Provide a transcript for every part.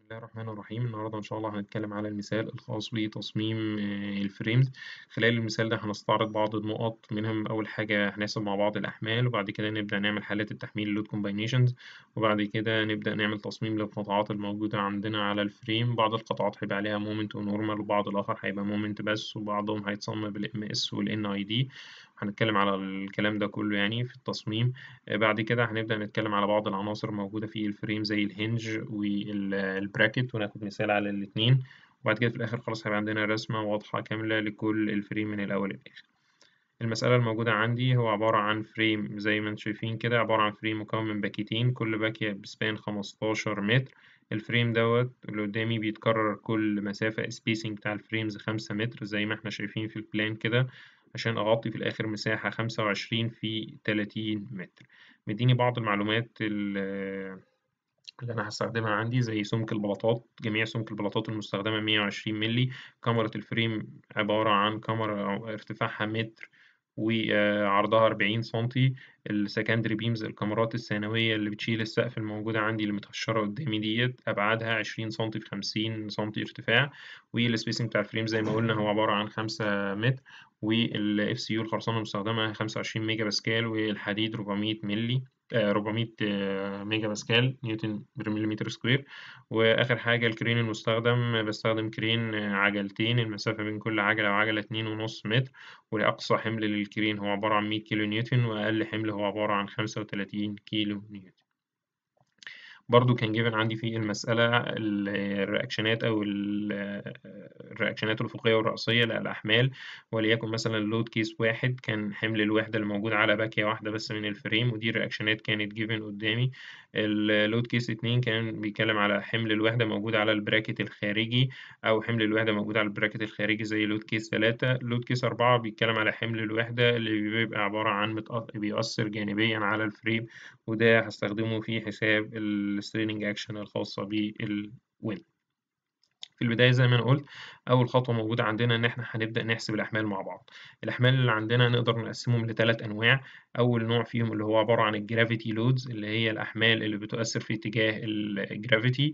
الله الرحمن الرحيم. النهاردة إن شاء الله هنتكلم على المثال الخاص بتصميم الفريمز. خلال المثال ده هنستعرض بعض النقط منهم. أول حاجة هنحسب مع بعض الأحمال، وبعد كده نبدأ نعمل حالات التحميل اللود كومباينيشنز، وبعد كده نبدأ نعمل تصميم للقطاعات الموجودة عندنا على الفريم. بعض القطاعات هيبقى عليها مومنت ونورمال، وبعض الآخر هيبقى مومنت بس، وبعضهم هيتصمم بالام اس والان اي دي. هنتكلم على الكلام ده كله يعني في التصميم. بعد كده هنبدأ نتكلم على بعض العناصر الموجودة في الفريم زي الهنج والبراكت، وناخد مثال على الاتنين. وبعد كده في الآخر خلاص هيبقى عندنا رسمة واضحة كاملة لكل الفريم من الأول للآخر. المسألة الموجودة عندي هو عبارة عن فريم زي ما انتم شايفين كده، عبارة عن فريم مكون من باكيتين، كل باكية بسبان 15 متر. الفريم دوت اللي قدامي بيتكرر كل مسافة، السبيسنج بتاع الفريمز 5 متر زي ما احنا شايفين في البلان كده، عشان أغطي في الآخر مساحة 25 في 30 متر. مديني بعض المعلومات اللي أنا هستخدمها عندي زي سمك البلاطات. جميع سمك البلاطات المستخدمة 120 ملي. كاميرا الفريم عبارة عن كاميرا ارتفاعها متر وعرضها 40 سنتي. السكندري بيمز الكاميرات الثانوية اللي بتشيل السقف الموجودة عندي اللي متهشرة قدامي ديت أبعادها 20 سنتي في 50 سنتي ارتفاع. والسبيسنج بتاع الفريم زي ما قلنا هو عبارة عن 5 متر. والاف سي يو الخرسانة المستخدمة 25 ميجا باسكال، والحديد 400 ملي 400 ميجا باسكال نيوتن بر مليمتر سكوير. وآخر حاجة الكرين المستخدم، بستخدم كرين عجلتين، المسافة بين كل عجلة وعجلة 2.5 متر. وأقصى حمل للكرين هو عبارة عن 100 كيلو نيوتن، وأقل حمل هو عبارة عن 35 كيلو نيوتن. برضو كان جيفن عندي في المسألة الرياكشنات أو الرياكشنات الأفقية والرأسية للأحمال. وليكن مثلا اللود كيس واحد كان حمل الوحدة الموجود على باكية واحدة بس من الفريم، ودي الرياكشنات كانت جيفن قدامي. اللود كيس اتنين كان بيتكلم على حمل الوحدة موجود على البراكت الخارجي، أو حمل الوحدة موجود على البراكت الخارجي زي لود كيس تلاتة. لود كيس أربعة بيتكلم على حمل الوحدة اللي بيبقى عبارة عن بيأثر جانبيا على الفريم، وده هستخدمه في حساب الستريننج اكشن الخاصة بالويند. في البداية زي ما أنا قلت، أول خطوة موجودة عندنا إن إحنا هنبدأ نحسب الأحمال مع بعض. الأحمال اللي عندنا نقدر نقسمهم لثلاث أنواع. أول نوع فيهم اللي هو عبارة عن الجرافيتي لودز، اللي هي الأحمال اللي بتؤثر في اتجاه الجرافيتي.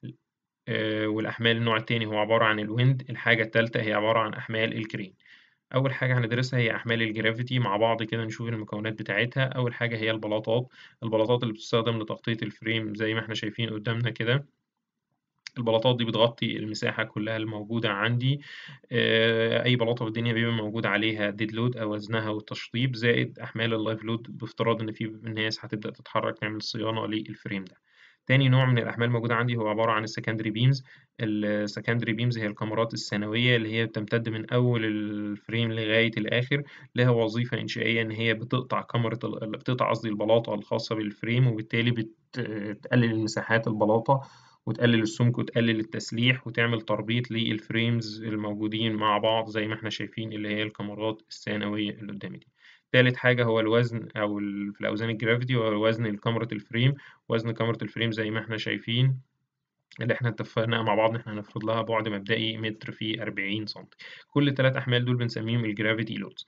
والأحمال النوع التاني هو عبارة عن الويند. الحاجة التالتة هي عبارة عن أحمال الكرين. أول حاجة هندرسها هي أحمال الجرافيتي مع بعض كده، نشوف المكونات بتاعتها. أول حاجة هي البلاطات. البلاطات اللي بتستخدم لتغطية الفريم زي ما احنا شايفين قدامنا كده. البلاطات دي بتغطي المساحة كلها الموجودة عندي. أي بلاطة في الدنيا بيبقى موجود عليها ديد لود أو وزنها والتشطيب، زائد أحمال اللايف لود بافتراض إن في ناس هتبدأ تتحرك تعمل صيانة للفريم ده. تاني نوع من الأحمال الموجودة عندي هو عبارة عن السكندري بيمز. السكندري بيمز هي الكاميرات الثانوية اللي هي بتمتد من أول الفريم لغاية الآخر. لها وظيفة إنشائية إن هي بتقطع بتقطع قصدي البلاطة الخاصة بالفريم، وبالتالي بتقلل المساحات البلاطة، وتقلل السمك وتقلل التسليح، وتعمل تربيط للفريمز الموجودين مع بعض زي ما احنا شايفين اللي هي الكاميرات الثانوية اللي قدامي دي. تالت حاجة هو الوزن أو في الأوزان الجرافيتي، وهو وزن كاميرا الفريم. وزن كاميرا الفريم زي ما احنا شايفين اللي احنا اتفقنا مع بعض ان احنا هنفرض لها بعد مبدئي متر في 40 سم. كل الثلاث احمال دول بنسميهم الجرافيتي لودز.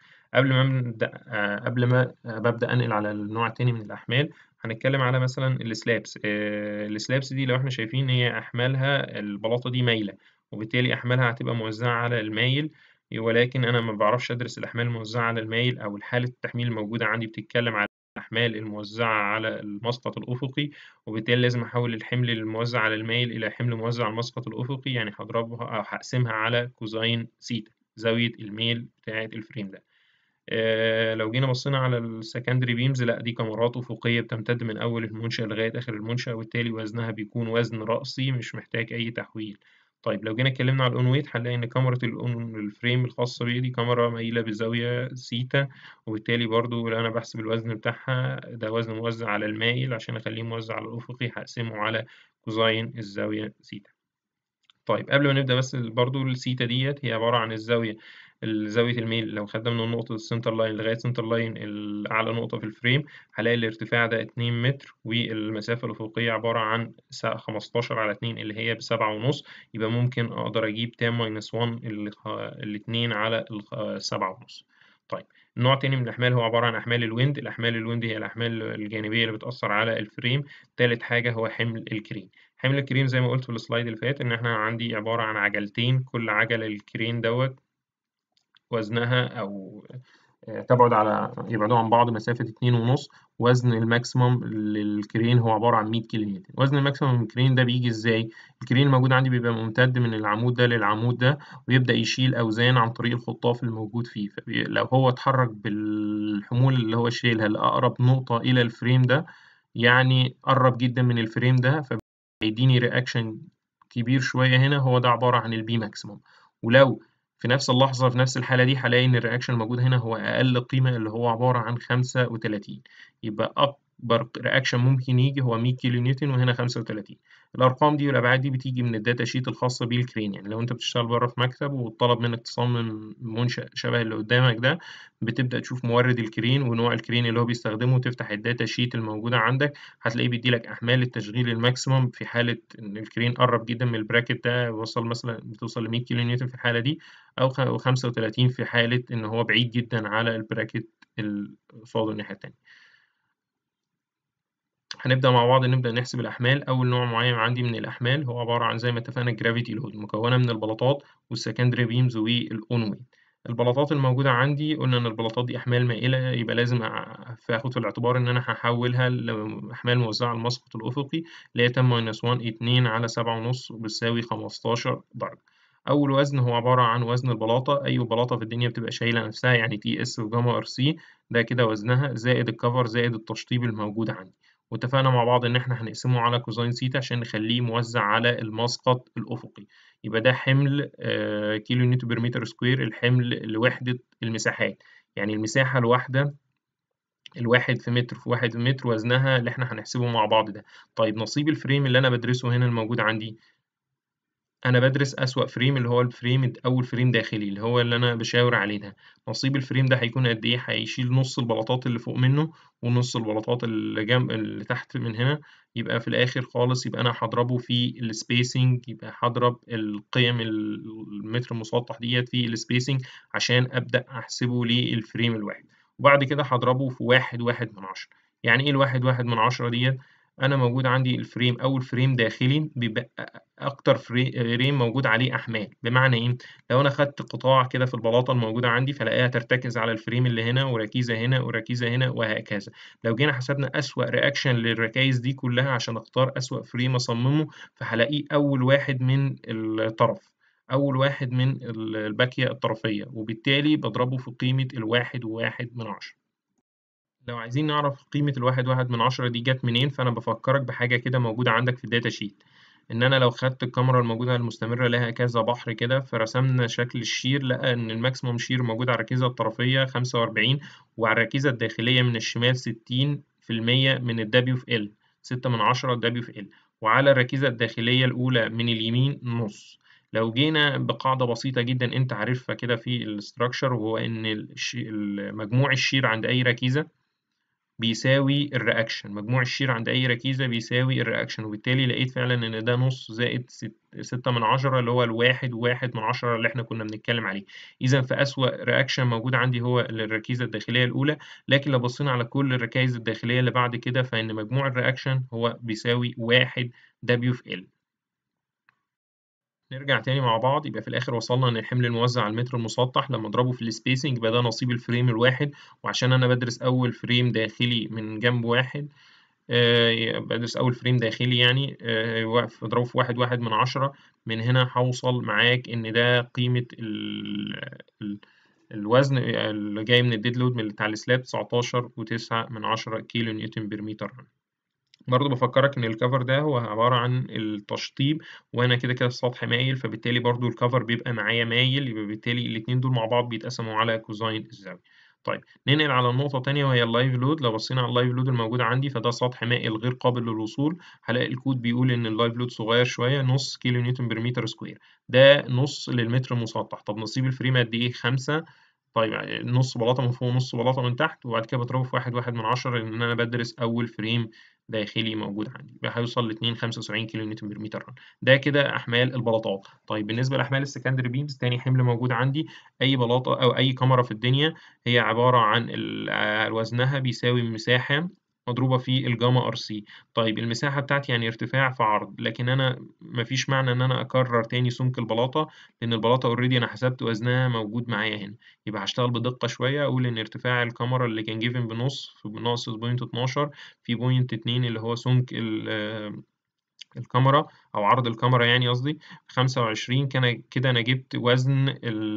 قبل ما ببدا انقل على النوع التاني من الاحمال، هنتكلم على مثلا السلابس. السلابس دي لو احنا شايفين هي احمالها البلاطه دي مايله، وبالتالي احمالها هتبقى موزعه على المايل. ولكن انا ما بعرفش ادرس الاحمال الموزعه على المايل، او حاله التحميل الموجوده عندي بتتكلم على الأحمال الموزعة على المسقط الأفقي، وبالتالي لازم أحول الحمل الموزع على المايل إلى حمل موزع على المسقط الأفقي. يعني هضربها أو هقسمها على كوزين سيتا، زاوية الميل بتاعة الفريم ده. لو جينا بصينا على السكندري بيمز، لا دي كاميرات أفقية بتمتد من أول المنشأ لغاية آخر المنشأ، وبالتالي وزنها بيكون وزن رأسي مش محتاج أي تحويل. طيب لو جينا اتكلمنا على الأون ويت، هنلاقي إن كاميرا الفريم الخاصة بيه دي كاميرا مايلة بزاوية سيتا، وبالتالي برضو لو أنا بحسب الوزن بتاعها ده وزن موزع على المايل، عشان أخليه موزع على الأفقي هقسمه على كوزين الزاوية سيتا. طيب قبل ما نبدأ بس برضو السيتا ديت هي عبارة عن زاوية الميل. لو خدنا من نقطة السنتر لاين لغاية سنتر لاين أعلى نقطة في الفريم، هلاقي الارتفاع ده 2 متر، والمسافة الأفقية عبارة عن 15 على 2 اللي هي ب7.5. يبقى ممكن أقدر أجيب تان ماينس 1 الاتنين على 7.5. طيب النوع التاني من الأحمال هو عبارة عن أحمال الويند. الأحمال الويند هي الأحمال الجانبية اللي بتأثر على الفريم. تالت حاجة هو حمل الكرين. حمل الكرين زي ما قلت في السلايد اللي فات إن إحنا عندي عبارة عن عجلتين، كل عجلة الكرين دوت وزنها أو يبعدوا عن بعض مسافة 2.5. وزن الماكسيموم للكرين هو عبارة عن 100 كيلو نيوتن. وزن الماكسيموم للكرين ده بيجي إزاي؟ الكرين الموجود عندي بيبقى ممتد من العمود ده للعمود ده، ويبدأ يشيل أوزان عن طريق الخطاف الموجود فيه. لو هو اتحرك بالحمول اللي هو شايلها لأقرب نقطة إلى الفريم ده، يعني قرب جدا من الفريم ده، فبيديني رياكشن كبير شوية هنا، هو ده عبارة عن البي ماكسيموم. ولو في نفس اللحظة في نفس الحالة دي هلاقي إن الرياكشن الموجود هنا هو أقل قيمة اللي هو عبارة عن 35. يبقى أكبر رياكشن ممكن يجي هو 100 كيلو نيوتن وهنا 35. الأرقام دي والأبعاد دي بتيجي من الداتا شيت الخاصة بالكرين. يعني لو أنت بتشتغل بره في مكتب وطلب منك تصمم منشأ شبه اللي قدامك ده، بتبدأ تشوف مورد الكرين ونوع الكرين اللي هو بيستخدمه وتفتح الداتا شيت الموجودة عندك، هتلاقيه بيديلك أحمال التشغيل الماكسيموم في حالة إن الكرين قرب جدا من البراكت ده، بتوصل ل 100 كيلو نيوتن في الحالة دي، أو 35 في حالة إن هو بعيد جدا على البراكت اللي قصاده الناحية التانية. هنبدأ مع بعض نبدأ نحسب الأحمال. أول نوع معين عندي من الأحمال هو عبارة عن زي ما اتفقنا جرافيتي لود، مكونة من البلاطات والسكندري بيمز والأون ويت. البلاطات الموجودة عندي قلنا إن البلاطات دي أحمال مائلة، يبقى لازم آخد في الاعتبار إن أنا هحولها لأحمال موزعة على المسقط الأفقي اللي هي 10 - 1 2 على 7.5 بتساوي 15 درجة. أول وزن هو عبارة عن وزن البلاطة. أي بلاطة في الدنيا بتبقى شايلة نفسها، يعني تي اس وجاما ار سي، ده كده وزنها زائد الكفر زائد التشطيب الموجود عندي. واتفقنا مع بعض إن إحنا هنقسمه على كوزين سيتا عشان نخليه موزع على المسقط الأفقي. يبقى ده حمل كيلو نيوتن بر متر سكوير، الحمل لوحدة المساحات. يعني المساحة الواحدة، الواحد في متر في واحد في متر، وزنها اللي إحنا هنحسبه مع بعض ده. طيب نصيب الفريم اللي أنا بدرسه هنا الموجود عندي، أنا بدرس أسوأ فريم اللي هو الفريم أول فريم داخلي اللي هو اللي أنا بشاور عليه ده. نصيب الفريم ده هيكون قد إيه؟ هيشيل نص البلاطات اللي فوق منه ونص البلاطات اللي جنب اللي تحت من هنا. يبقى في الآخر خالص يبقى أنا هضربه في السبيسنج، يبقى هضرب القيم المتر المسطح ديت في السبيسنج عشان أبدأ أحسبه للفريم الواحد. وبعد كده هضربه في 1.1. يعني إيه 1.1 ديت؟ أنا موجود عندي الفريم أول فريم داخلي بيبقى أكتر فريم موجود عليه أحمال. بمعنى إيه؟ لو أنا خدت قطاع كده في البلاطة الموجودة عندي فلاقيها ترتكز على الفريم اللي هنا وركيزة هنا وركيزة هنا وهكذا. لو جينا حسبنا أسوأ رياكشن للركايز دي كلها عشان أختار أسوأ فريم أصممه، فهلاقيه أول واحد من الطرف، أول واحد من الباكية الطرفية، وبالتالي بضربه في قيمة 1.1. لو عايزين نعرف قيمة 1.1 دي جت منين، فأنا بفكرك بحاجة كده موجودة عندك في الداتا شيت. إن أنا لو خدت الكاميرا الموجودة المستمرة لها كذا بحر كده، فرسمنا شكل الشير، لقى إن الماكسيموم شير موجود على الركيزة الطرفية 45، وعلى الركيزة الداخلية من الشمال 60% من الدبليو في ال، 6/10 دبليو في ال، وعلى الركيزة الداخلية الأولى من اليمين نص. لو جينا بقاعدة بسيطة جدا أنت عارفها كده في الاستراكشر، وهو إن مجموع الشير عند أي ركيزة بيساوي الرياكشن، مجموع الشير عند أي ركيزة بيساوي الرياكشن، وبالتالي لقيت فعلا إن ده نص زائد 6/10 اللي هو 1.1 اللي إحنا كنا بنتكلم عليه. إذا فأسوأ رياكشن موجود عندي هو الركيزة الداخلية الأولى. لكن لو بصينا على كل الركائز الداخلية اللي بعد كده فإن مجموع الرياكشن هو بيساوي 1 دبليو في ال. نرجع تاني مع بعض. يبقى في الآخر وصلنا إن الحمل الموزع على المتر المسطح لما أضربه في السبيسنج يبقى ده نصيب الفريم الواحد. وعشان أنا بدرس أول فريم داخلي من جنب واحد، بدرس أول فريم داخلي يعني أضربه في 1.1. من هنا هوصل معاك إن ده قيمة ال الوزن اللي جاي من الديد لود من بتاع السلاب 19.9 كيلو نيوتن بر متر. برضه بفكرك إن الكفر ده هو عبارة عن التشطيب، وأنا كده كده السطح مايل، فبالتالي برضه الكفر بيبقى معايا مايل، يبقى بالتالي الاتنين دول مع بعض بيتقسموا على كوزين الزاوية. طيب ننقل على النقطة تانية وهي اللايف لود. لو بصينا على اللايف لود الموجود عندي فده سطح مائل غير قابل للوصول. هلاقي الكود بيقول إن اللايف لود صغير شوية، نص كيلو نيوتن بر متر سكوير، ده نص للمتر المسطح. طب نصيب الفريم قد إيه؟ 5. طيب نص بلاطة من فوق ونص بلاطة من تحت، وبعد كده بضربه في 1.1 لأن أنا بدرس أول فريم داخلي موجود عندي، يبقى هيوصل ل 2.75 كيلو نيوتن بر متر. ده كده أحمال البلاطات. طيب بالنسبة لأحمال السكندري بيمز، تاني حمل موجود عندي، أي بلاطة أو أي كاميرا في الدنيا هي عبارة عن وزنها بيساوي المساحة مضروبة في الجاما ار سي. طيب المساحة بتاعتي يعني ارتفاع في عرض، لكن أنا مفيش معنى إن أنا أكرر تاني سمك البلاطة، لأن البلاطة أوريدي أنا حسبت وزنها موجود معايا هنا. يبقى هشتغل بدقة شوية، أقول إن ارتفاع الكاميرا اللي كان جيفن بنص بناقص بوينت 12 في بوينت 2 اللي هو سمك الكاميرا أو عرض الكاميرا يعني قصدي 25. كان كده أنا جبت وزن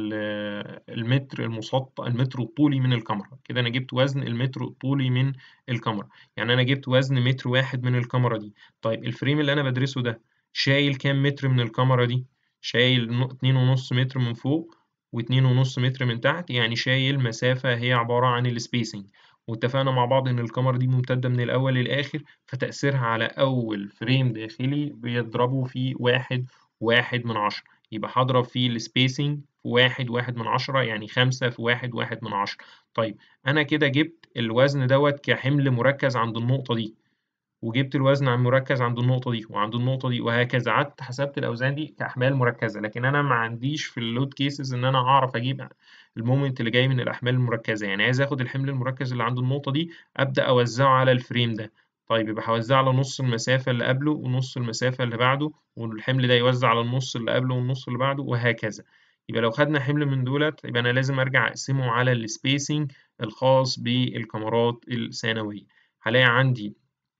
المتر المسطح، المتر الطولي من الكاميرا. كده أنا جبت وزن المتر الطولي من الكاميرا، يعني أنا جبت وزن متر واحد من الكاميرا دي. طيب الفريم اللي أنا بدرسه ده شايل كام متر من الكاميرا دي؟ شايل 2.5 متر من فوق و2.5 متر من تحت، يعني شايل مسافة هي عبارة عن السبيسنج. واتفقنا مع بعض إن الكاميرا دي ممتدة من الأول للآخر، فتأثيرها على أول فريم داخلي بيضربه في واحد من عشرة. يبقى هضرب فيه السبيسنج في واحد من عشرة، يعني 5 في واحد من عشرة. طيب أنا كده جبت الوزن دوت كحمل مركز عند النقطة دي، وجبت الوزن عن مركز عند النقطة دي وعند النقطة دي، وهكذا قعدت حسبت الأوزان دي كأحمال مركزة. لكن أنا ما عنديش في اللود كيسز إن أنا أعرف أجيب المومنت اللي جاي من الأحمال المركزة، يعني عايز آخد الحمل المركز اللي عند النقطة دي أبدأ أوزعه على الفريم ده. طيب يبقى هوزعه على نص المسافة اللي قبله ونص المسافة اللي بعده، والحمل ده يوزع على النص اللي قبله والنص اللي بعده وهكذا. يبقى لو خدنا حمل من دولت يبقى أنا لازم أرجع أقسمه على السبيسنج الخاص بالكاميرات الثانوية. هلاقي عندي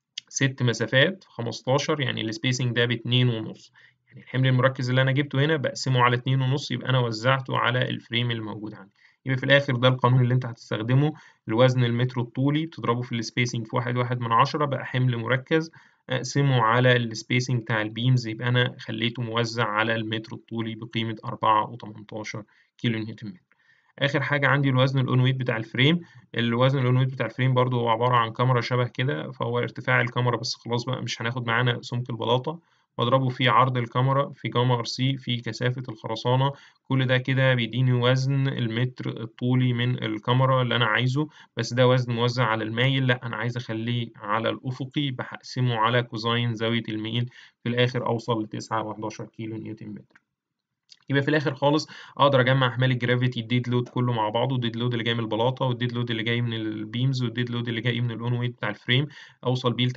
6 مسافات في 15، يعني السبيسنج ده ب2.5. يعني الحمل المركز اللي أنا جبته هنا بقسمه على 2.5، يبقى أنا وزعته على الفريم اللي موجود عندي. يبقى في الآخر ده القانون اللي أنت هتستخدمه. الوزن المتر الطولي بتضربه في السبيسنج في واحد من عشرة، بقى حمل مركز أقسمه على السبيسنج بتاع البيمز، يبقى أنا خليته موزع على المتر الطولي بقيمة 4.18 كيلو نيوتن متر. آخر حاجة عندي الوزن الأون ويت بتاع الفريم. الوزن الأون ويت بتاع الفريم برضو هو عبارة عن كاميرا شبه كده، فهو ارتفاع الكاميرا بس خلاص بقى مش هناخد معانا سمك البلاطة، واضربه في عرض الكاميرا في جاما ار سي في كثافة الخرسانة. كل ده كده بيديني وزن المتر الطولي من الكاميرا اللي أنا عايزه. بس ده وزن موزع على المايل، لأ أنا عايز أخليه على الأفقي، بقسمه على كوزاين زاوية الميل، في الآخر أوصل ل9.11 كيلو نيوتن متر. يبقى في الاخر خالص اقدر اجمع احمال الجرافيتي الديد لود كله مع بعضه، الديد لود اللي جاي من البلاطه والديد لود اللي جاي من البيمز والديد لود اللي جاي من الاون ويت بتاع الفريم، اوصل بيه ل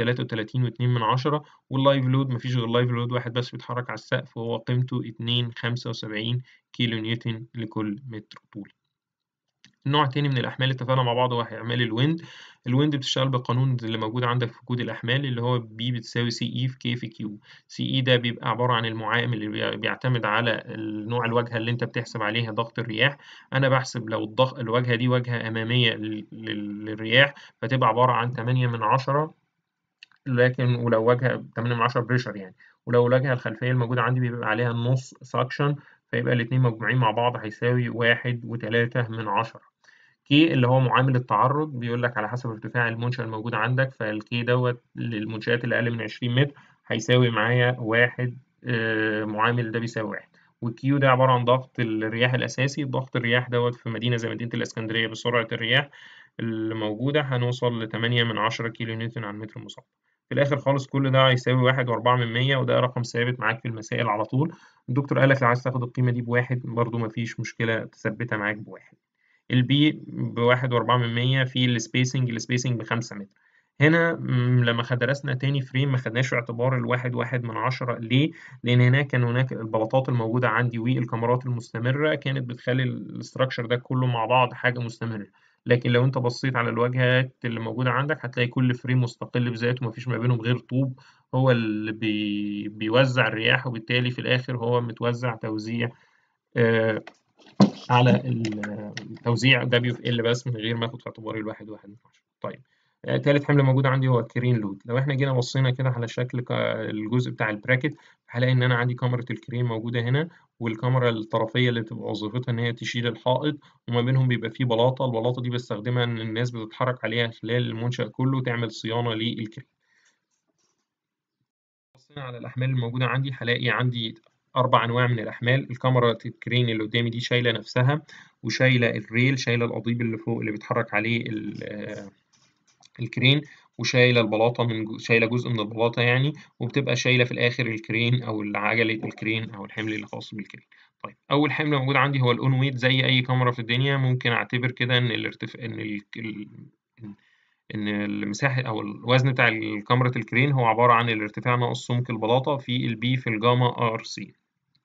33.2 واللايف لود مفيش غير لايف لود واحد بس بيتحرك على السقف وهو قيمته 2.75 كيلو نيوتن لكل متر طول. النوع التاني من الأحمال اللي اتفقنا مع بعض هو أحمال الويند. الويند بتشتغل بالقانون اللي موجود عندك في كود الأحمال، اللي هو بي بتساوي سي إي في كي في كيو. سي إي ده بيبقى عبارة عن المعامل اللي بيعتمد على نوع الواجهة اللي أنت بتحسب عليها ضغط الرياح. أنا بحسب لو الواجهة دي واجهة أمامية للرياح، فتبقى عبارة عن 8 من 10، لكن ولو واجهة 8 من 10 بريشر يعني. ولو الواجهة الخلفية الموجودة عندي بيبقى عليها النص سكشن، فيبقى الاتنين مجموعين مع بعض هيساوي 1.3 من 10. كي اللي هو معامل التعرض، بيقول لك على حسب ارتفاع المنشأ الموجود عندك، فالكي دوت للمنشآت اللي أقل من 20 متر هيساوي معايا واحد. معامل ده بيساوي واحد. والكيو ده عبارة عن ضغط الرياح الأساسي. ضغط الرياح دوت في مدينة زي مدينة الإسكندرية بسرعة الرياح اللي موجودة هنوصل ل8 من 10 كيلو نيوتن على المتر المسطح. في الآخر خالص كل ده هيساوي 1.4 وده رقم ثابت معاك في المسائل على طول. الدكتور قال لك لو عايز تاخد القيمة دي بواحد برضه مفيش مشكلة تثبتها معاك بواحد. البي ب1.4 في السبيسنج ب5 متر. هنا لما درسنا تاني فريم ما خدناش في اعتبار ال1.1 ليه؟ لأن هناك كان هناك البلاطات الموجودة عندي والكاميرات المستمرة كانت بتخلي الاستراكشر ده كله مع بعض حاجة مستمرة. لكن لو انت بصيت على الواجهات اللي موجودة عندك هتلاقي كل فريم مستقل بذاته مفيش ما بينهم غير طوب هو اللي بيوزع الرياح، وبالتالي في الآخر هو متوزع توزيع آه، على التوزيع WFL بس من غير ما اخد في اعتباري ال1.1. طيب تالت حمل موجود عندي هو الكرين لود. لو احنا جينا بصينا كده على شكل الجزء بتاع البراكت هلاقي ان انا عندي كاميرا الكرين موجوده هنا، والكاميرا الطرفيه اللي بتبقى وظيفتها ان هي تشيل الحائط، وما بينهم بيبقى فيه بلاطه. البلاطه دي بستخدمها ان الناس بتتحرك عليها خلال المنشأ كله تعمل صيانه للكرين. بصينا على الأحمال الموجودة عندي هلاقي عندي 4 أنواع من الأحمال. الكاميرا الكرين اللي قدامي دي شايلة نفسها، وشايلة الريل، شايلة القضيب اللي فوق اللي بيتحرك عليه الكرين، وشايلة البلاطة شايلة جزء من البلاطة يعني، وبتبقى شايلة في الآخر الكرين أو عجلة الكرين أو الحمل اللي خاص بالكرين. طيب أول حمل موجود عندي هو الأون ويت. زي أي كاميرا في الدنيا ممكن أعتبر كده إن الارتفاع إن إن المساحة أو الوزن بتاع كاميرا الكرين هو عبارة عن الارتفاع ناقص سمك البلاطة في البي في الجاما ار سي.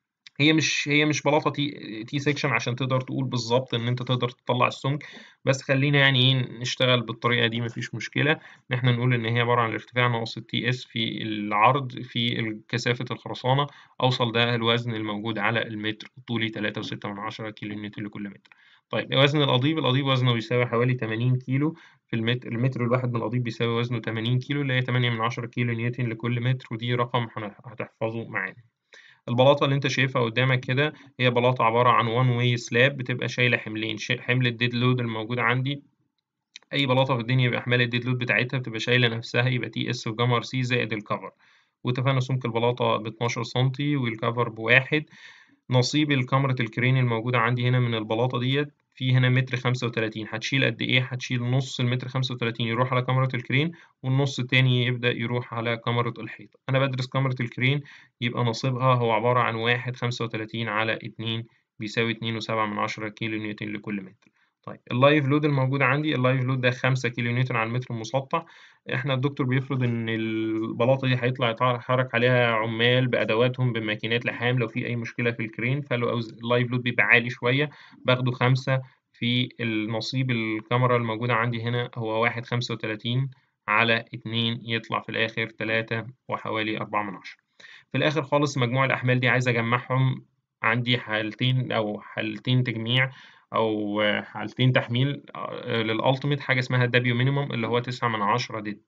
هي مش بلاطة تي سيكشن عشان تقدر تقول بالظبط إن أنت تقدر تطلع السمك، بس خلينا يعني إيه نشتغل بالطريقة دي مفيش مشكلة، إن إحنا نقول إن هي عبارة عن الارتفاع ناقص التي اس في العرض في كثافة الخرسانة، أوصل ده الوزن الموجود على المتر طولي 3.6 كيلو نيوتن لكل متر. طيب وزن القضيب وزنه بيساوي حوالي 80 كيلو في المتر الواحد من القضيب بيساوي وزنه 80 كيلو اللي هي 8 كيلو نيوتن لكل متر، ودي رقم هتحفظه معانا. البلاطة اللي انت شايفها قدامك كده هي بلاطة عبارة عن وان واي سلاب بتبقى شايلة حملين، حمل الديد لود الموجود عندي. أي بلاطة في الدنيا يبقى أحمال الديد لود بتاعتها بتبقى شايلة نفسها، يبقى تي اس في جاما ار سي زائد الكفر. واتفقنا سمك البلاطة ب 12 سنتي والكفر بواحد. نصيب الكاميرا الكرين الموجودة عندي هنا من البلاطة ديت في هنا متر 35. هتشيل قد إيه؟ هتشيل نص المتر 35 يروح على كاميرا الكرين، والنص التاني يبدأ يروح على كاميرا الحيط. أنا بدرس كاميرا الكرين يبقى نصيبها هو عبارة عن 1.35 على 2 بيساوي 2.7 كيلو نيوتن لكل متر. طيب اللايف لود الموجود عندي، اللايف لود ده 5 كيلو نيوتن على المتر المسطح. احنا الدكتور بيفرض ان البلاطه دي هيطلع يتحرك عليها عمال بادواتهم بماكينات لحام لو في اي مشكله في الكرين، فلو اللايف لود بيبقى عالي شويه باخده 5 في النصيب. الكاميرا الموجوده عندي هنا هو 1.35 على 2 يطلع في الاخر 3 وحوالي 4 في الاخر خالص. مجموع الاحمال دي عايز اجمعهم، عندي حالتين او حالتين تجميع او حالتين تحميل للالتيميت، حاجه اسمها الدبليو مينيمم اللي هو 9 ديد.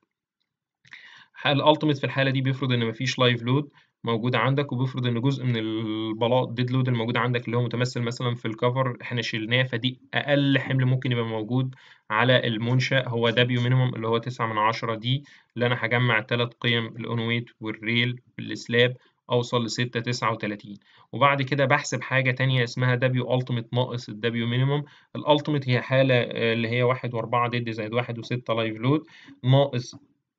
الالتيميت في الحاله دي بيفرض ان مفيش لايف لود موجود عندك، وبيفرض ان جزء من البلاط ديد لود الموجود عندك اللي هو متمثل مثلا في الكفر احنا شيلناه، فدي اقل حمل ممكن يبقى موجود على المنشأ هو دبليو مينيمم اللي هو 9 دي، اللي انا هجمع الثلاث قيم الاونويت والريل والسلاب اوصل ل 6.39. وبعد كده بحسب حاجه تانية اسمها دبليو التيميت ناقص الدبليو مينيمم. الالتيميت هي حاله اللي هي 1.4 ديد زائد 1.6 لايف لود ناقص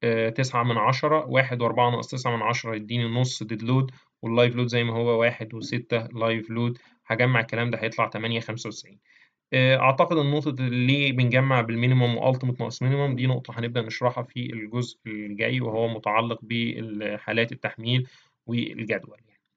9 1.4 ناقص 9 يديني نص ديد لود، واللايف لود زي ما هو 1.6 لايف لود. هجمع الكلام ده هيطلع 8.95. أعتقد النقطة اللي بنجمع بالمينيموم والتيميت ناقص مينيموم دي نقطة هنبدأ نشرحها في الجزء الجاي وهو متعلق بحالات التحميل والجدول.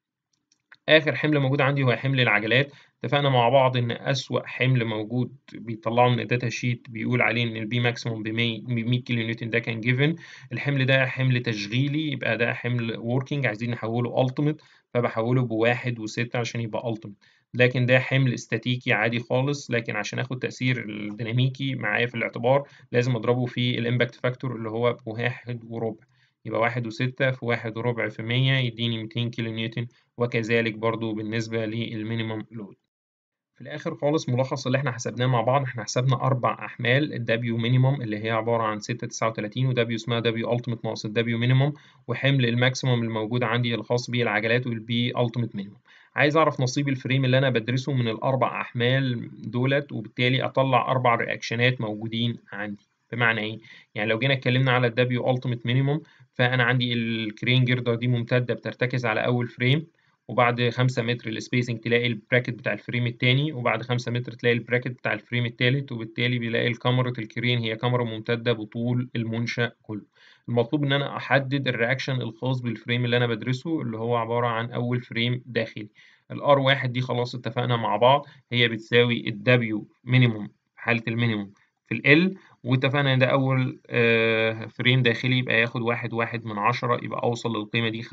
آخر حمل موجود عندي هو حمل العجلات. اتفقنا مع بعض إن أسوأ حمل موجود بيطلعه من الداتا شيت بيقول عليه إن البي ماكسيموم ب 100 كيلو نيوتن، ده كان جيفن. الحمل ده حمل تشغيلي، يبقى ده حمل وركينج عايزين نحوله التيميت، فبحوله بواحد وستة عشان يبقى التيميت. لكن ده حمل استاتيكي عادي خالص، لكن عشان اخد تأثير الديناميكي معايا في الاعتبار لازم اضربه في الامباكت فاكتور اللي هو بواحد وربع، يبقى 1.6 في 1.25 يديني 200 كيلو نيوتن، وكذلك برضو بالنسبة للمينيمم لود. في الآخر خالص ملخص اللي احنا حسبناه مع بعض، احنا حسبنا 4 أحمال الدبليو مينيمم اللي هي عبارة عن 6.39 ودبليو اسمها دبليو ألتيميت ناقص الدبليو مينيمم، وحمل الماكسيمم الموجود عندي الخاص بالعجلات والبي ألتيميت مينيمم. عايز أعرف نصيب الفريم اللي أنا بدرسه من ال4 أحمال دولت، وبالتالي أطلع 4 رياكشنات موجودين عندي. بمعنى إيه؟ يعني لو جينا اتكلمنا على الدبليو ألتيميت مينيمم، فأنا عندي الكرين جيردر دي ممتدة بترتكز على أول فريم، وبعد 5 متر السبيسنج تلاقي البراكت بتاع الفريم التاني، وبعد 5 متر تلاقي البراكت بتاع الفريم التالت، وبالتالي بيلاقي الكاميرا الكرين هي كاميرا ممتدة بطول المنشأ كله. المطلوب إن أنا أحدد الرياكشن الخاص بالفريم اللي أنا بدرسه اللي هو عبارة عن أول فريم داخلي. الار واحد دي خلاص اتفقنا مع بعض هي بتساوي الدبليو مينيموم في حالة المينيموم في ال، واتفقنا ان ده اول فريم داخلي يبقى ياخد 1.1 يبقى اوصل للقيمه دي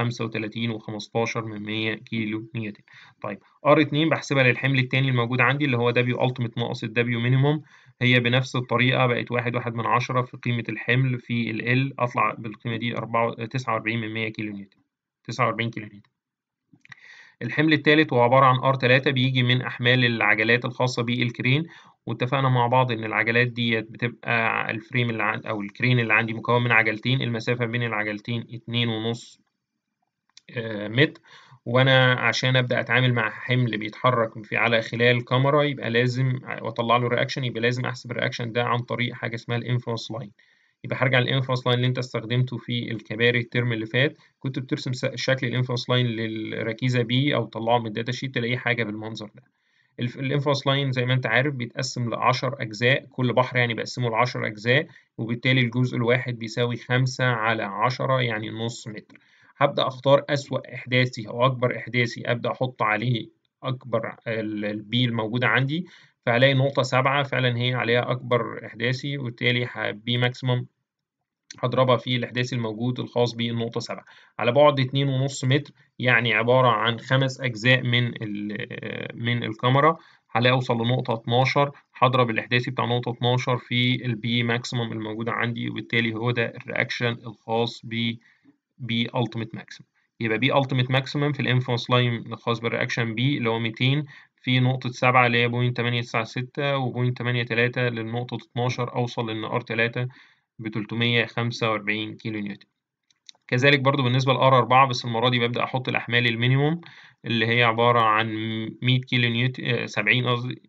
35.15 كيلو نيوتن. طيب ار 2 بحسبها للحمل الثاني الموجود عندي اللي هو دبليو التيميت ناقص الدبليو مينيموم، هي بنفس الطريقه بقت 1.1 في قيمه الحمل في ال اطلع بالقيمه دي 49 كيلو نيوتن، 49 كيلو نيوتن. الحمل الثالث هو عبارة عن R3 بيجي من أحمال العجلات الخاصة بالكرين، واتفقنا مع بعض إن العجلات ديت بتبقى الفريم اللي عندي أو الكرين اللي عندي مكون من عجلتين، المسافة بين العجلتين 2.5 متر. وأنا عشان أبدأ أتعامل مع حمل بيتحرك على خلال كاميرا يبقى لازم وأطلع له رياكشن، يبقى لازم أحسب الرياكشن ده عن طريق حاجة اسمها الانفلونس لاين. يبقى هرجع للانفلونس لاين اللي انت استخدمته في الكباري الترم اللي فات، كنت بترسم شكل الانفلونس لاين للركيزه بي او تطلعه من الداتا شيت تلاقيه حاجه بالمنظر ده. الانفاس لاين زي ما انت عارف بيتقسم ل10 اجزاء، كل بحر يعني بقسمه ل10 اجزاء، وبالتالي الجزء الواحد بيساوي 5/10 يعني نص متر. هبدأ اختار اسوأ احداثي او اكبر احداثي، ابدأ احط عليه اكبر البي الموجودة عندي، فهلاقي نقطة 7 فعلا هي عليها اكبر احداثي، وبالتالي بي ماكسيمم هضربها في الإحداث الموجود الخاص بالنقطة 7 على بعد 2.5 متر، يعني عبارة عن 5 أجزاء من الكاميرا. هلاقي أوصل لنقطة 12، هضرب الإحداثي بتاع نقطة 12 في البي ماكسيموم الموجودة عندي، وبالتالي هو ده الرياكشن الخاص بي ألتيميت ماكسيموم. يبقى بي ألتيميت ماكسيموم في الانفاس لاين الخاص بالرياكشن بي اللي هو 200 في نقطة 7 اللي هي 0.896 و0.83 للنقطة 12 أوصل لإن ار 3 ب 345 كيلو نيوتن. كذلك برضو بالنسبة لآر 4، بس المرة دي ببدأ أحط الأحمال المينيموم اللي هي عبارة عن 100 كيلو نيوتن، 70 قصدي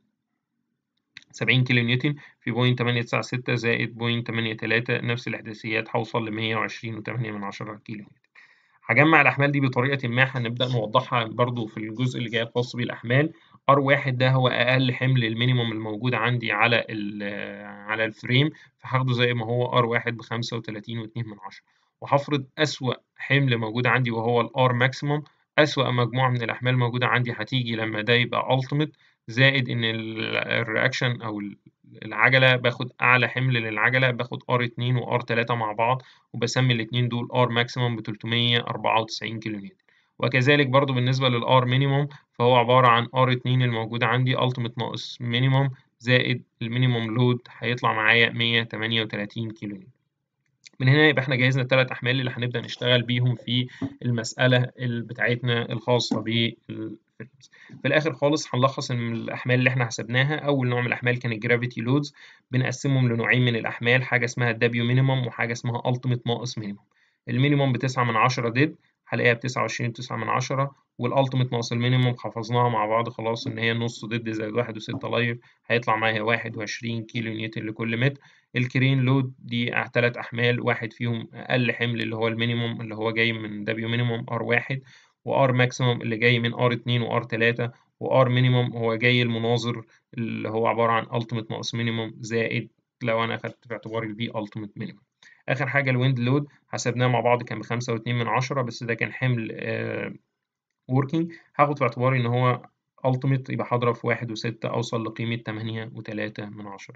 70 كيلو نيوتن في 0.896 زائد 0.83 نفس الإحداثيات، هوصل ل 120.8 كيلو نيوتن. هجمع الأحمال دي بطريقة ما هنبدأ نوضحها برضو في الجزء اللي جاي الخاص بالأحمال. R1 ده هو أقل حمل المينيموم الموجود عندي على الفريم، فهاخده زي ما هو R1 ب35.2، وهفرض أسوأ حمل موجود عندي وهو الR ماكسيموم. أسوأ مجموعة من الأحمال موجودة عندي هتيجي لما ده يبقى Ultimate، زائد إن الرياكشن أو العجلة باخد أعلى حمل للعجلة، باخد R2 و R3 مع بعض، وبسمي الاتنين دول R ماكسيموم ب 394 كيلو نيوتن. وكذلك برضو بالنسبة للR مينيموم، فهو عبارة عن R2 الموجودة عندي Ultimate ناقص مينيموم زائد المينيموم لود، هيطلع معايا 138 كيلو نيوتن. من هنا يبقى احنا جهزنا الثلاث أحمال اللي هنبدأ نشتغل بيهم في المسألة بتاعتنا الخاصة بالفريمز. في الآخر خالص هنلخص إن الأحمال اللي احنا حسبناها، أول نوع من الأحمال كان الجرافيتي لودز، بنقسمهم لنوعين من الأحمال، حاجة اسمها الدبليو مينيموم وحاجة اسمها ألتيميت ناقص مينيموم. المينيموم ب9/10 ديد هلاقيها ب29.9، والألتيميت ناقص المينيموم حفظناها مع بعض خلاص إن هي نص ديد زائد 1.6 لايف، هيطلع معايا 21 كيلو نيوتن لكل متر. الكرين لود دي تلات أحمال، واحد فيهم أقل حمل اللي هو المينيموم اللي هو جاي من دبليو مينيموم R1، وآر ماكسيموم اللي جاي من R2 وR3، وآر مينيموم هو جاي المناظر اللي هو عبارة عن ألتيميت ناقص مينيموم زائد لو أنا أخدت في اعتباري البي ألتيميت مينيموم. آخر حاجة الويند لود حسبناه مع بعض كان ب5.2، بس ده كان حمل working، هاخد في اعتباري إن هو ألتيميت، يبقى هضرب في 1.6 أوصل لقيمة 8.3.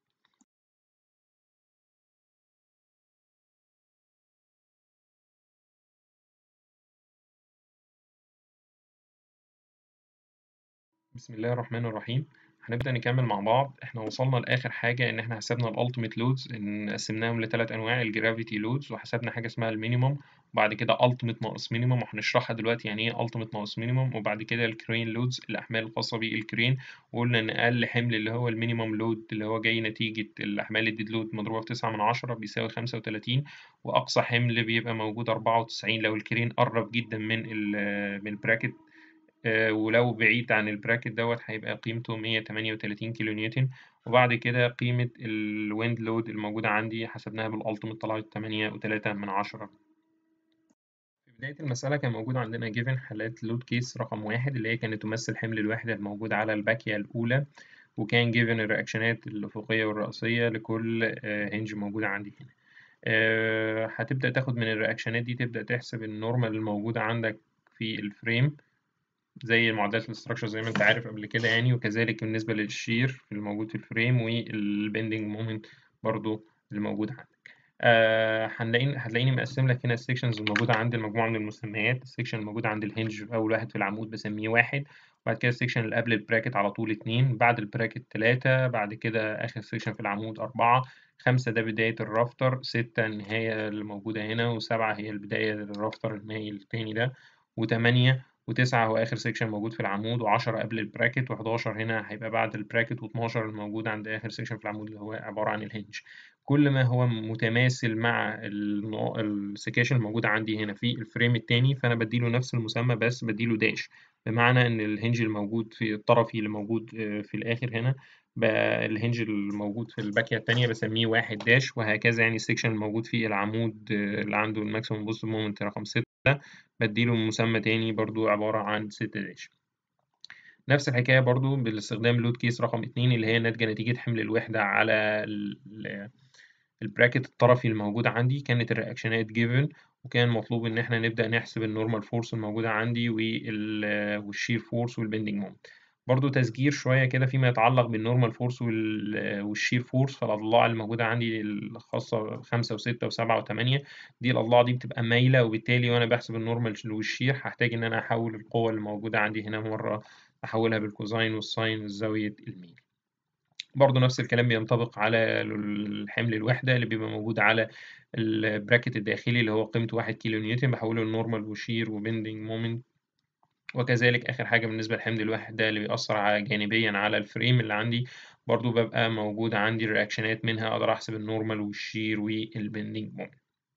بسم الله الرحمن الرحيم. هنبدأ نكمل مع بعض. احنا وصلنا لآخر حاجة إن احنا حسبنا الألتيميت لودز، إن قسمناهم لثلاث أنواع، الجرافيتي لودز، وحسبنا حاجة اسمها المينيموم، وبعد كده ألتيميت ناقص مينيموم، وهنشرحها دلوقتي يعني إيه ألتيميت ناقص مينيموم، وبعد كده الكرين لودز الأحمال الخاصة بالكرين، وقلنا إن أقل حمل اللي هو المينيموم لود اللي هو جاي نتيجة الأحمال الديد لود مضروبة في 9/10 بيساوي 35، وأقصى حمل بيبقى موجود 94 لو الكرين قرب جدا من البراكت، ولو بعيد عن البراكت دوت هيبقى قيمته 138 كيلو نيوتن. وبعد كده قيمة الويند لود الموجودة عندي حسبناها بالألتيميت طلعت 8.3. في بداية المسألة كان موجود عندنا جيفن حالات لود كيس رقم 1 اللي هي كانت تمثل حمل الوحدة الموجود على الباكية الأولى، وكان جيفن الرياكشنات الأفقية والرأسية لكل هنج موجودة عندي هنا. هتبدأ تاخد من الرياكشنات دي تبدأ تحسب النورمال الموجودة عندك في الفريم زي معادلات الاستراكشر زي ما انت عارف قبل كده يعني، وكذلك بالنسبة للشير الموجود في الفريم والبندنج مومنت برضو اللي موجود عندك. هتلاقيني مقسم لك هنا السكشنز الموجودة عندي المجموعة من المسميات. السكشن الموجود عند الهنج في أول واحد في العمود بسميه 1، وبعد كده السكشن اللي قبل البراكت على طول 2، بعد البراكت 3، بعد كده آخر سكشن في العمود 4، 5 ده بداية الرافتر، 6 النهاية اللي موجودة هنا، و7 هي البداية للرافتر المايل التاني ده، و8 و9 هو آخر سيكشن موجود في العمود، و10 قبل البراكت، و11 هنا هيبقى بعد البراكت، و12 الموجود عند آخر سيكشن في العمود اللي هو عبارة عن الهنج. كل ما هو متماثل مع السكاشن الموجودة عندي هنا في الفريم التاني فأنا بديله نفس المسمى بس بديله داش، بمعنى إن الهنج الموجود في الطرفي اللي موجود في الآخر هنا بقى الهنج الموجود في الباكية التانية بسميه 1 داش، وهكذا يعني السكشن الموجود في العمود اللي عنده الماكسيموم بوزيتيف مومنت رقم 6 بديله مسمى تاني برضو عبارة عن 6 داش. نفس الحكاية برضو باستخدام لود كيس رقم 2 اللي هي ناتجة نتيجة حمل الوحدة على البراكت الطرفي الموجود عندي. كانت الرياكشنات جيفن، وكان مطلوب إن إحنا نبدأ نحسب النورمال فورس الموجودة عندي والشير فورس والبندنج مومنت. برضو تسجير شوية كده فيما يتعلق بالنورمال فورس والشير فورس. فالأضلاع الموجودة عندي الخاصة 5 و6 و7 و8 دي، الأضلاع دي بتبقى مايلة، وبالتالي وأنا بحسب النورمال والشير هحتاج إن أنا أحول القوة الموجودة عندي هنا مرة أحولها بالكوزاين والساين وزاوية الميل. برضه نفس الكلام بينطبق على الحمل الوحدة اللي بيبقى موجود على البراكت الداخلي اللي هو قيمته 1 كيلو نيوتن، بحوله لنورمال وشير وبندنج مومنت. وكذلك آخر حاجة بالنسبة لحمل الوحدة اللي بيأثر جانبيا على الفريم اللي عندي، برضه ببقى موجود عندي الرياكشنات منها أقدر أحسب النورمال والشير والبندنج مومنت.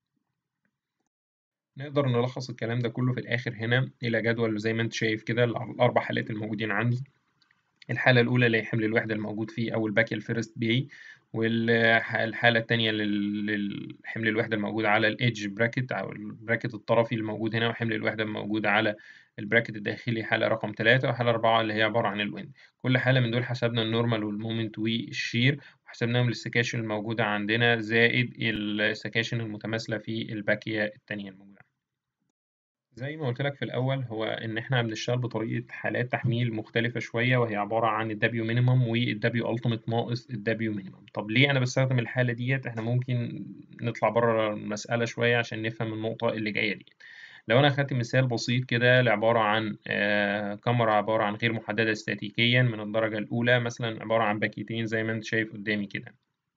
نقدر نلخص الكلام ده كله في الآخر هنا إلى جدول زي ما أنت شايف كده الأربع حالات الموجودين عندي. الحالة الأولى اللي هي حمل الوحدة الموجود فيه أو الباك الفيرست بي، والحالة التانية للحمل الوحدة الموجود على الإيدج براكت أو البراكت الطرفي الموجود هنا، وحمل الوحدة الموجود على البراكت الداخلي حالة رقم 3، وحالة 4 اللي هي عبارة عن الويند. كل حالة من دول حسبنا النورمال والمومنت والشير، وحسبناهم للسكاشن الموجودة عندنا زائد السكاشن المتماثلة في الباكية التانية الموجودة. زي ما قلت لك في الأول، هو إن إحنا بنشتغل بطريقة حالات تحميل مختلفة شوية، وهي عبارة عن الدبليو مينيمم والدبليو ألتيميت ناقص الدبليو مينيمم. طب ليه أنا بستخدم الحالة ديت؟ إحنا ممكن نطلع بره المسألة شوية عشان نفهم النقطة اللي جاية دي. لو أنا أخدت مثال بسيط كده لعبارة عن كاميرا عبارة عن غير محددة استاتيكيا من الدرجة الأولى، مثلا عبارة عن باكيتين زي ما أنت شايف قدامي كده،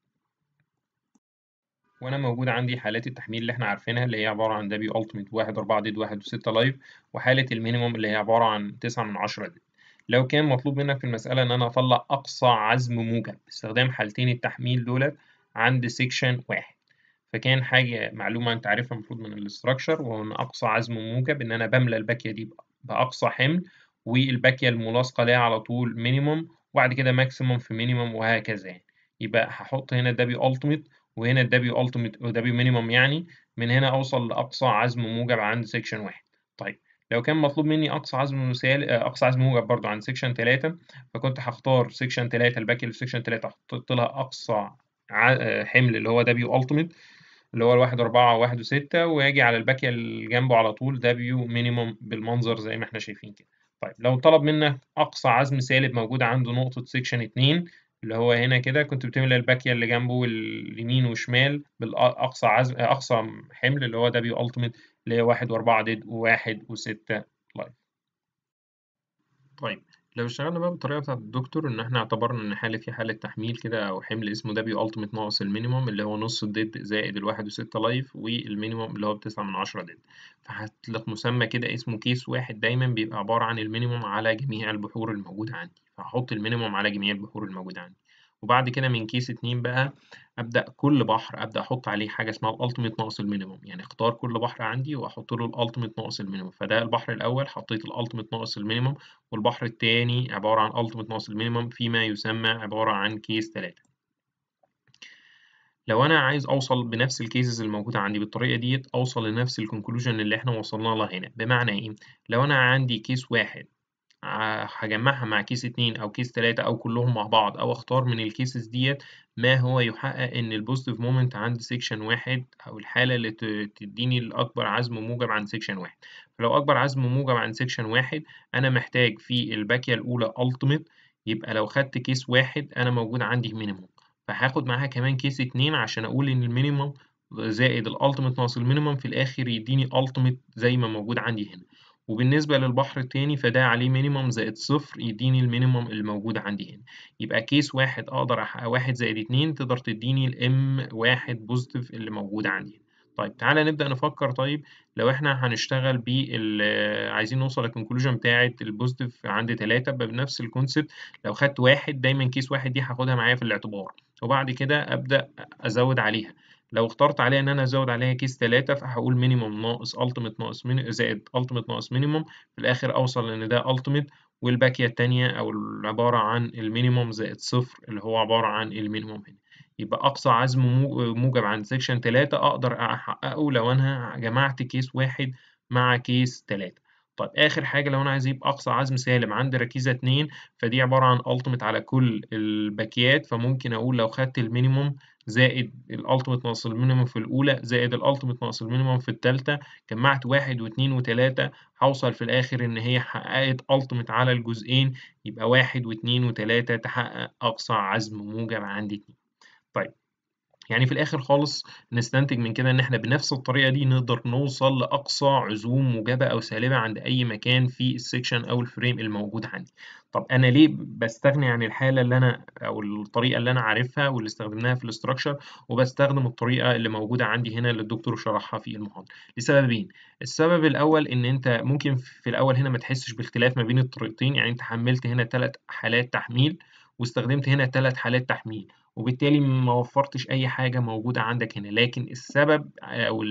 وانا موجود عندي حالات التحميل اللي احنا عارفينها اللي هي عباره عن دبليو التيميت 1 4 ديد 1 و6 لايف، وحاله المينيموم اللي هي عباره عن 9 من 10 ديد. لو كان مطلوب منك في المساله ان انا اطلع اقصى عزم موجب باستخدام حالتين التحميل دولت عند سيكشن واحد، فكان حاجه معلومه انت عارفها المفروض من الاستراكشر، وهو ان اقصى عزم موجب ان انا بملى الباكيه دي باقصى حمل، والباكيه الملاصقه ليها على طول مينيموم، وبعد كده ماكسيموم في مينيموم، وهكذا يعني. يبقى هحط هنا دبليو التيميت وهنا الدبليو التيميت ودبليو مينيمم، يعني من هنا اوصل لاقصى عزم موجب عند سيكشن واحد. طيب لو كان مطلوب مني اقصى عزم مثال اقصى عزم موجب برضو عند سيكشن 3، فكنت هختار سيكشن 3 الباقي اللي في سيكشن 3 احط لها اقصى حمل اللي هو دبليو التيميت اللي هو الواحد 4 وواحد وستة، ويجي على الباقية اللي جنبه على طول دبليو مينيموم بالمنظر زي ما احنا شايفين كده. طيب لو طلب منك أقصى عزم سالب موجود عنده نقطة سيكشن 2 اللي هو هنا كده، كنت بتملى الباقية اللي جنبه اليمين وشمال بالأقصى عزم أقصى حمل اللي هو دبليو ألتيميت اللي هي واحد وأربعة ديد وواحد وستة لايف. طيب لو اشتغلنا بقى بالطريقة بتاعة الدكتور، إن إحنا اعتبرنا إن في حالة تحميل كده أو حمل اسمه دبليو ألتيميت ناقص المينيموم اللي هو نص الديد زائد الواحد وستة لايف، والمينيموم اللي هو بتسعة من 10 ديد، فهتطلق مسمى كده اسمه كيس واحد دايما بيبقى عبارة عن المينيموم على جميع البحور الموجودة عندي، فهحط المينيموم على جميع البحور الموجودة عندي. وبعد كده من كيس اتنين بقى أبدأ كل بحر أبدأ أحط عليه حاجة اسمها الألتيميت ناقص المينيموم، يعني اختار كل بحر عندي وأحط له الألتيميت ناقص المينيموم. فده البحر الأول حطيت الألتيميت ناقص المينيموم، والبحر التاني عبارة عن ultimate ناقص المينيمم فيما يسمى عبارة عن كيس 3. لو أنا عايز أوصل بنفس الكيسز الموجودة عندي بالطريقة ديت أوصل لنفس الكونكلوجن اللي إحنا وصلنا لها هنا، بمعنى إيه؟ لو أنا عندي كيس واحد هجمعها مع كيس اتنين أو كيس تلاتة أو كلهم مع بعض، أو أختار من الكيسز ديت ما هو يحقق إن البوزيتيف مومنت عند سيكشن واحد أو الحالة اللي تديني الأكبر عزم موجب عند سيكشن واحد. فلو أكبر عزم موجب عند سيكشن واحد أنا محتاج في الباكية الأولى ألتيميت، يبقى لو خدت كيس واحد أنا موجود عندي مينيموم، فهاخد معاها كمان كيس اتنين عشان أقول إن المينيموم زائد الألتيميت ناقص المينيموم في الآخر يديني ألتيميت زي ما موجود عندي هنا. وبالنسبة للبحر التاني فده عليه مينيمم زائد صفر يديني المينيمم الموجود عندي هنا. يبقى كيس واحد أقدر أحقق واحد زائد اتنين تقدر تديني الام واحد بوزيتيف اللي موجود عندي. طيب تعالى نبدأ نفكر. طيب لو احنا هنشتغل عايزين نوصل للكونكلوجن بتاعة البوزيتيف عند تلاتة بنفس الكونسيبت، لو خدت واحد دايما كيس واحد دي هاخدها معايا في الاعتبار، وبعد كده أبدأ أزود عليها. لو اخترت عليها ان انا ازود عليها كيس 3 فهقول مينيموم ناقص التيميت ناقص زائد التيميت ناقص مينيموم، في الاخر اوصل ان ده التيميت، والباقيه التانية او عباره عن المينيموم زائد صفر اللي هو عباره عن المينيموم هنا. يبقى اقصى عزم موجب عند سيكشن 3 اقدر احققه لو انا جمعت كيس واحد مع كيس 3. طيب آخر حاجة لو أنا عايز أجيب أقصى عزم سالم عند ركيزة 2، فدي عبارة عن ultimate على كل الباكيات، فممكن أقول لو خدت الminimum زائد الultimate ناقص الminimum في الأولى زائد الultimate ناقص الminimum في التالتة، جمعت 1 و2 و3 هاوصل في الآخر إن هي حققت ultimate على الجزئين، يبقى 1 و2 و3 تحقق أقصى عزم موجب عند 2. طيب يعني في الآخر خالص نستنتج من كده إن إحنا بنفس الطريقة دي نقدر نوصل لأقصى عزوم موجبة أو سالبة عند أي مكان في السكشن أو الفريم الموجود عندي. طب أنا ليه بستغني عن الحالة اللي أنا أو الطريقة اللي أنا عارفها واللي استخدمناها في الاستراكشر وبستخدم الطريقة اللي موجودة عندي هنا اللي الدكتور شرحها في المحاضرة؟ لسببين. السبب الأول إن أنت ممكن في الأول هنا ما تحسش باختلاف ما بين الطريقتين، يعني أنت حملت هنا 3 حالات تحميل واستخدمت هنا 3 حالات تحميل، وبالتالي ما وفرتش أي حاجة موجودة عندك هنا، لكن السبب أو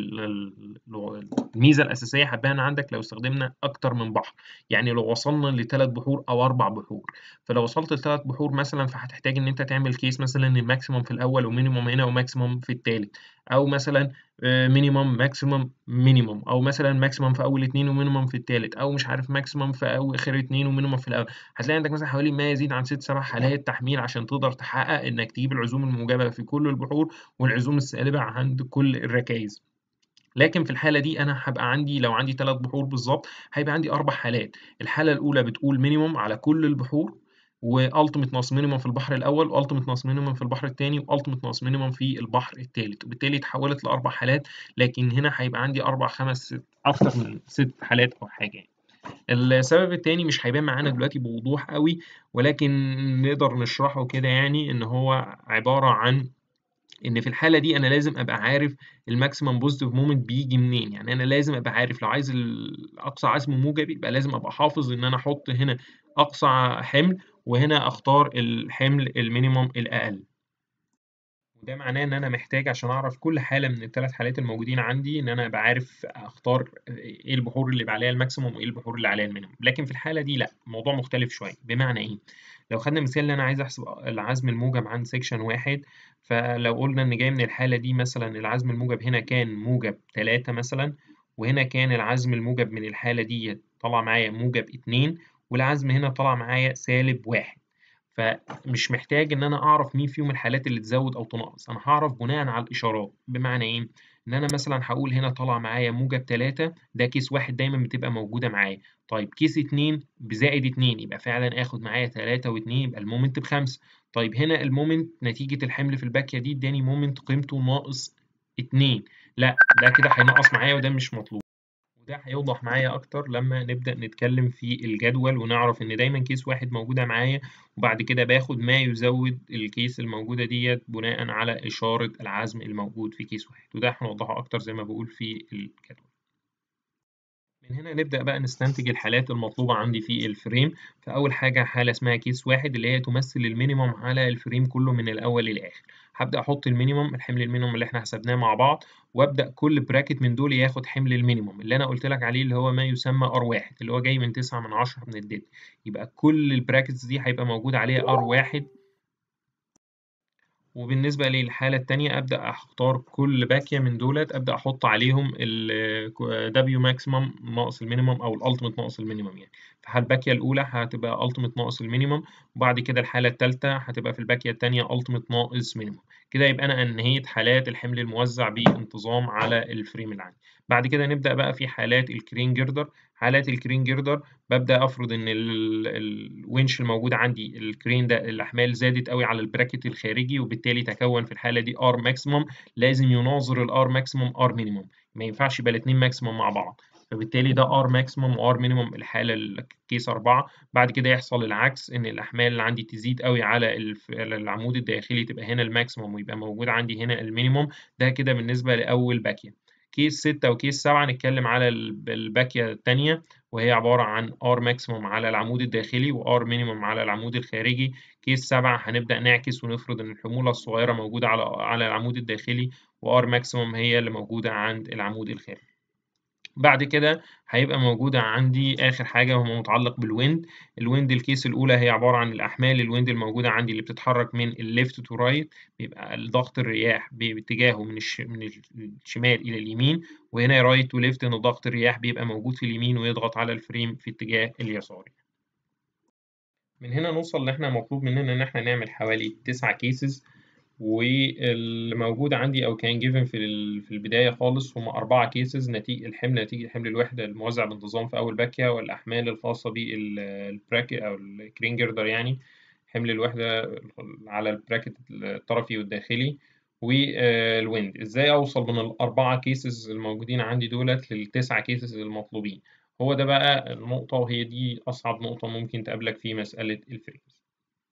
الميزة الأساسية هتبان عندك لو استخدمنا أكتر من بحر، يعني لو وصلنا لثلاث بحور أو أربع بحور. فلو وصلت لثلاث بحور مثلا فهتحتاج إن أنت تعمل كيس مثلا الماكسيموم في الأول ومينيموم هنا وماكسيموم في التالت، أو مثلا مينيموم ماكسيموم مينيموم، أو مثلا ماكسيموم في أول اتنين ومينيموم في التالت، أو مش عارف ماكسيموم في آخر اتنين ومينيموم في الأول. هتلاقي عندك مثلا حوالي ما يزيد عن 6 7 حالات تحميل عشان تقدر تحقق إنك تجيب العزوم الموجبة في كل البحور والعزوم السالبة عند كل الركائز. لكن في الحالة دي أنا هابقى عندي لو عندي 3 بحور بالضبط، هيبقى عندي 4 حالات. الحالة الأولى بتقول minimum على كل البحور، وultimate ناقص minimum في البحر الأول، وultimate ناقص minimum في البحر التاني، وultimate ناقص minimum في البحر التالت، وبالتالي اتحولت ل4 حالات، لكن هنا هيبقى عندي 4 5 أكتر من 6 حالات أو حاجة يعني. السبب التاني مش هيبان معانا دلوقتي بوضوح أوي، ولكن نقدر نشرحه كده يعني إن هو عبارة عن إن في الحالة دي أنا لازم أبقى عارف الmaximum positive moment بييجي منين، يعني أنا لازم أبقى عارف لو عايز أقصى عزم موجب يبقى لازم أبقى حافظ إن أنا أحط هنا أقصى حمل، وهنا أختار الحمل الminimum الأقل. وده معناه إن أنا محتاج عشان أعرف كل حالة من ال3 حالات الموجودين عندي إن أنا أبقى عارف أختار إيه البحور اللي يبقى عليها الماكسيموم وإيه البحور اللي عليها المينيموم، لكن في الحالة دي لأ، الموضوع مختلف شوية. بمعنى إيه؟ لو خدنا مثال إن أنا عايز أحسب العزم الموجب عند سيكشن واحد، فلو قلنا إن جاي من الحالة دي مثلا العزم الموجب هنا كان موجب 3 مثلا، وهنا كان العزم الموجب من الحالة دي طلع معايا موجب 2، والعزم هنا طلع معايا سالب 1. فمش محتاج إن أنا أعرف مين فيهم الحالات اللي تزود أو تنقص، أنا هعرف بناء على الإشارات. بمعنى إيه؟ إن أنا مثلا هقول هنا طلع معايا موجب 3، ده كيس واحد دايما بتبقى موجودة معايا. طيب كيس 2 بزائد 2 يبقى فعلا آخد معايا 3 و2 يبقى المومنت ب5. طيب هنا المومنت نتيجة الحمل في الباكية دي اداني مومنت قيمته ناقص 2، لا ده كده هينقص معايا وده مش مطلوب. وده هيوضح معايا أكتر لما نبدأ نتكلم في الجدول ونعرف إن دايما كيس واحد موجودة معايا، وبعد كده باخد ما يزود الكيس الموجودة ديت بناء على إشارة العزم الموجود في كيس واحد، وده هنوضحه أكتر زي ما بقول في الجدول. من هنا نبدأ بقى نستنتج الحالات المطلوبة عندي في الفريم. فأول حاجة حالة اسمها كيس واحد اللي هي تمثل المينيموم على الفريم كله من الأول للآخر. هبدأ أحط المينيموم الحمل المينيموم اللي احنا حسبناه مع بعض، وأبدأ كل براكت من دول ياخد حمل المينيموم اللي أنا قلت لك عليه اللي هو ما يسمى R1 اللي هو جاي من 9 من 10 من الداتا. يبقى كل البراكتس دي هيبقى موجود عليها R1. وبالنسبة للحالة التانية أبدأ أختار كل باكية من دولت أبدأ أحط عليهم ال W maximum ناقص المينيموم أو ال ultimate ناقص المينيموم يعني. في الباكية الأولى هتبقى ultimate ناقص المينيموم، وبعد كده الحالة التالتة هتبقى في الباكية التانية ultimate ناقص مينيموم. كده يبقى أنا أنهيت حالات الحمل الموزع بانتظام على الفريم اللي عندي. بعد كده نبدأ بقى في حالات الكرين جيردر. حالات الكرين جيردر ببدأ أفرض إن الونش الموجود عندي الكرين ده الأحمال زادت قوي على البراكت الخارجي، وبالتالي تكون في الحالة دي R ماكسيموم لازم يناظر ال R ماكسيموم R مينيموم، ما ينفعش يبقى الاتنين ماكسيموم مع بعض. فبالتالي ده R ماكسيموم و R مينيموم الحالة الكيس 4. بعد كده يحصل العكس إن الأحمال اللي عندي تزيد قوي على العمود الداخلي تبقى هنا الماكسيموم ويبقى موجود عندي هنا المينيموم. ده كده بالنسبة لأول باكية. كيس 6 وكيس 7 نتكلم على الباكية التانية، وهي عبارة عن R maximum على العمود الداخلي و R minimum على العمود الخارجي. كيس 7 هنبدأ نعكس ونفرض إن الحمولة الصغيرة موجودة على العمود الداخلي و R maximum هي اللي موجودة عند العمود الخارجي. بعد كده هيبقى موجودة عندي آخر حاجة وهو متعلق بالويند. الويند الكيس الأولى هي عبارة عن الأحمال الويند الموجودة عندي اللي بتتحرك من الليفت تو رايت، بيبقى ضغط الرياح باتجاهه من الشمال إلى اليمين، وهنا رايت تو ليفت إن ضغط الرياح بيبقى موجود في اليمين ويضغط على الفريم في اتجاه اليساري. من هنا نوصل إن إحنا مطلوب مننا إن إحنا نعمل حوالي 9 كيسز، واللي موجود عندي او كان جيفن في البدايه خالص هم 4 كيسز. نتيجه حمل الوحده الموزع بانتظام في اول باكيه، والاحمال الخاصه بالبراكت او الكرين جردر، يعني حمل الوحده على البراكت الطرفي والداخلي، والويند. ازاي اوصل من ال4 كيسز الموجودين عندي دولت لل9 كيسز المطلوبين؟ هو ده بقى النقطه، وهي دي اصعب نقطه ممكن تقابلك في مساله الفريمز.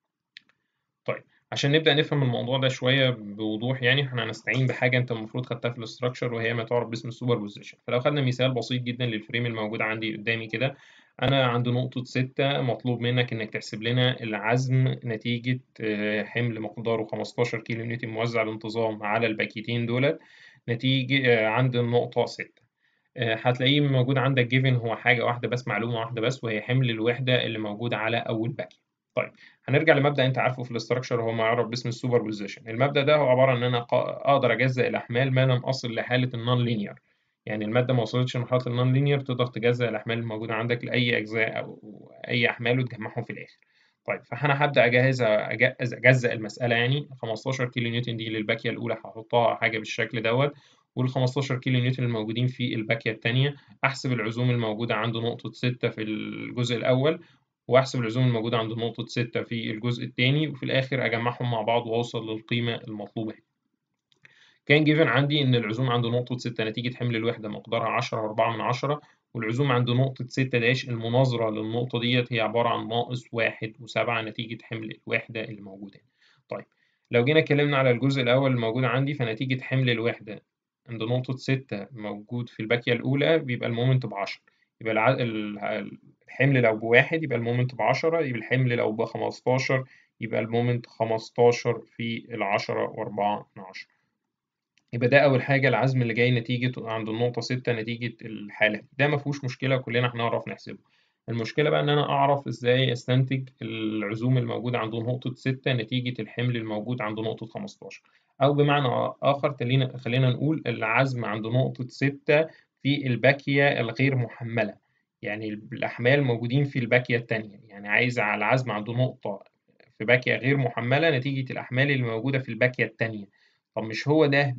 طيب، عشان نبدأ نفهم الموضوع ده شوية بوضوح، يعني احنا هنستعين بحاجة انت المفروض خدتها في الاستراكشر، وهي ما تعرف باسم السوبر بوزيشن. فلو خدنا مثال بسيط جدا للفريم الموجود عندي قدامي كده، انا عند نقطة 6 مطلوب منك انك تحسب لنا العزم نتيجة حمل مقداره 15 كيلو نيوتن موزع بانتظام على الباكيتين دولت، نتيجة عند النقطة 6. هتلاقيه موجود عندك جيفن هو حاجة واحدة بس، معلومة واحدة بس، وهي حمل الوحدة اللي موجود على أول باكيت. طيب، هنرجع لمبدأ أنت عارفه في الاستراكشر، هو ما يعرف باسم السوبر بوزيشن. المبدأ ده هو عبارة عن إن أنا أقدر أجزأ الأحمال ما لم أصل لحالة النون لينير. يعني المادة ما وصلتش لمرحلة النون لينير، تقدر تجزأ الأحمال الموجودة عندك لأي أجزاء أو أي أحمال وتجمعهم في الآخر. طيب، فأنا هبدأ أجزأ المسألة. يعني 15 كيلو نيوتن دي للباكية الأولى هحطها حاجة بالشكل دوت، وال 15 كيلو نيوتن الموجودين في الباكية التانية أحسب العزوم الموجودة عند نقطة 6 في الجزء الأول، وأحسب العزوم الموجودة عند نقطة 6 في الجزء الثاني، وفي الآخر أجمعهم مع بعض وأوصل للقيمة المطلوبة. كان جيفن عندي إن العزوم عند نقطة 6 نتيجة حمل الوحدة مقدارها 10.4، والعزوم عند نقطة 6 داش المناظرة للنقطة ديت هي عبارة عن -1.7 نتيجة حمل الوحدة اللي موجودة. طيب، لو جينا اتكلمنا على الجزء الأول الموجود عندي، فنتيجة حمل الوحدة عند نقطة 6 موجود في الباكية الأولى بيبقى المومنت ب10. يبقى الحمل لو ب1 يبقى المومنت ب10، يبقى الحمل لو ب15 يبقى المومنت 15 في 10.4. يبقى ده أول حاجة، العزم اللي جاي نتيجة عند النقطة 6 نتيجة الحالة ده مفهوش مشكلة، كلنا هنعرف نحسبه. المشكلة بقى إن أنا أعرف إزاي أستنتج العزوم الموجودة عند نقطة 6 نتيجة الحمل الموجود عند نقطة 15. أو بمعنى آخر، خلينا نقول العزم عند نقطة 6 في الباكية الغير محملة، يعني الأحمال موجودين في الباكية التانية. يعني عايز على العزم عند نقطة في باكية غير محملة نتيجة الأحمال اللي موجودة في الباكية التانية. طب مش هو ده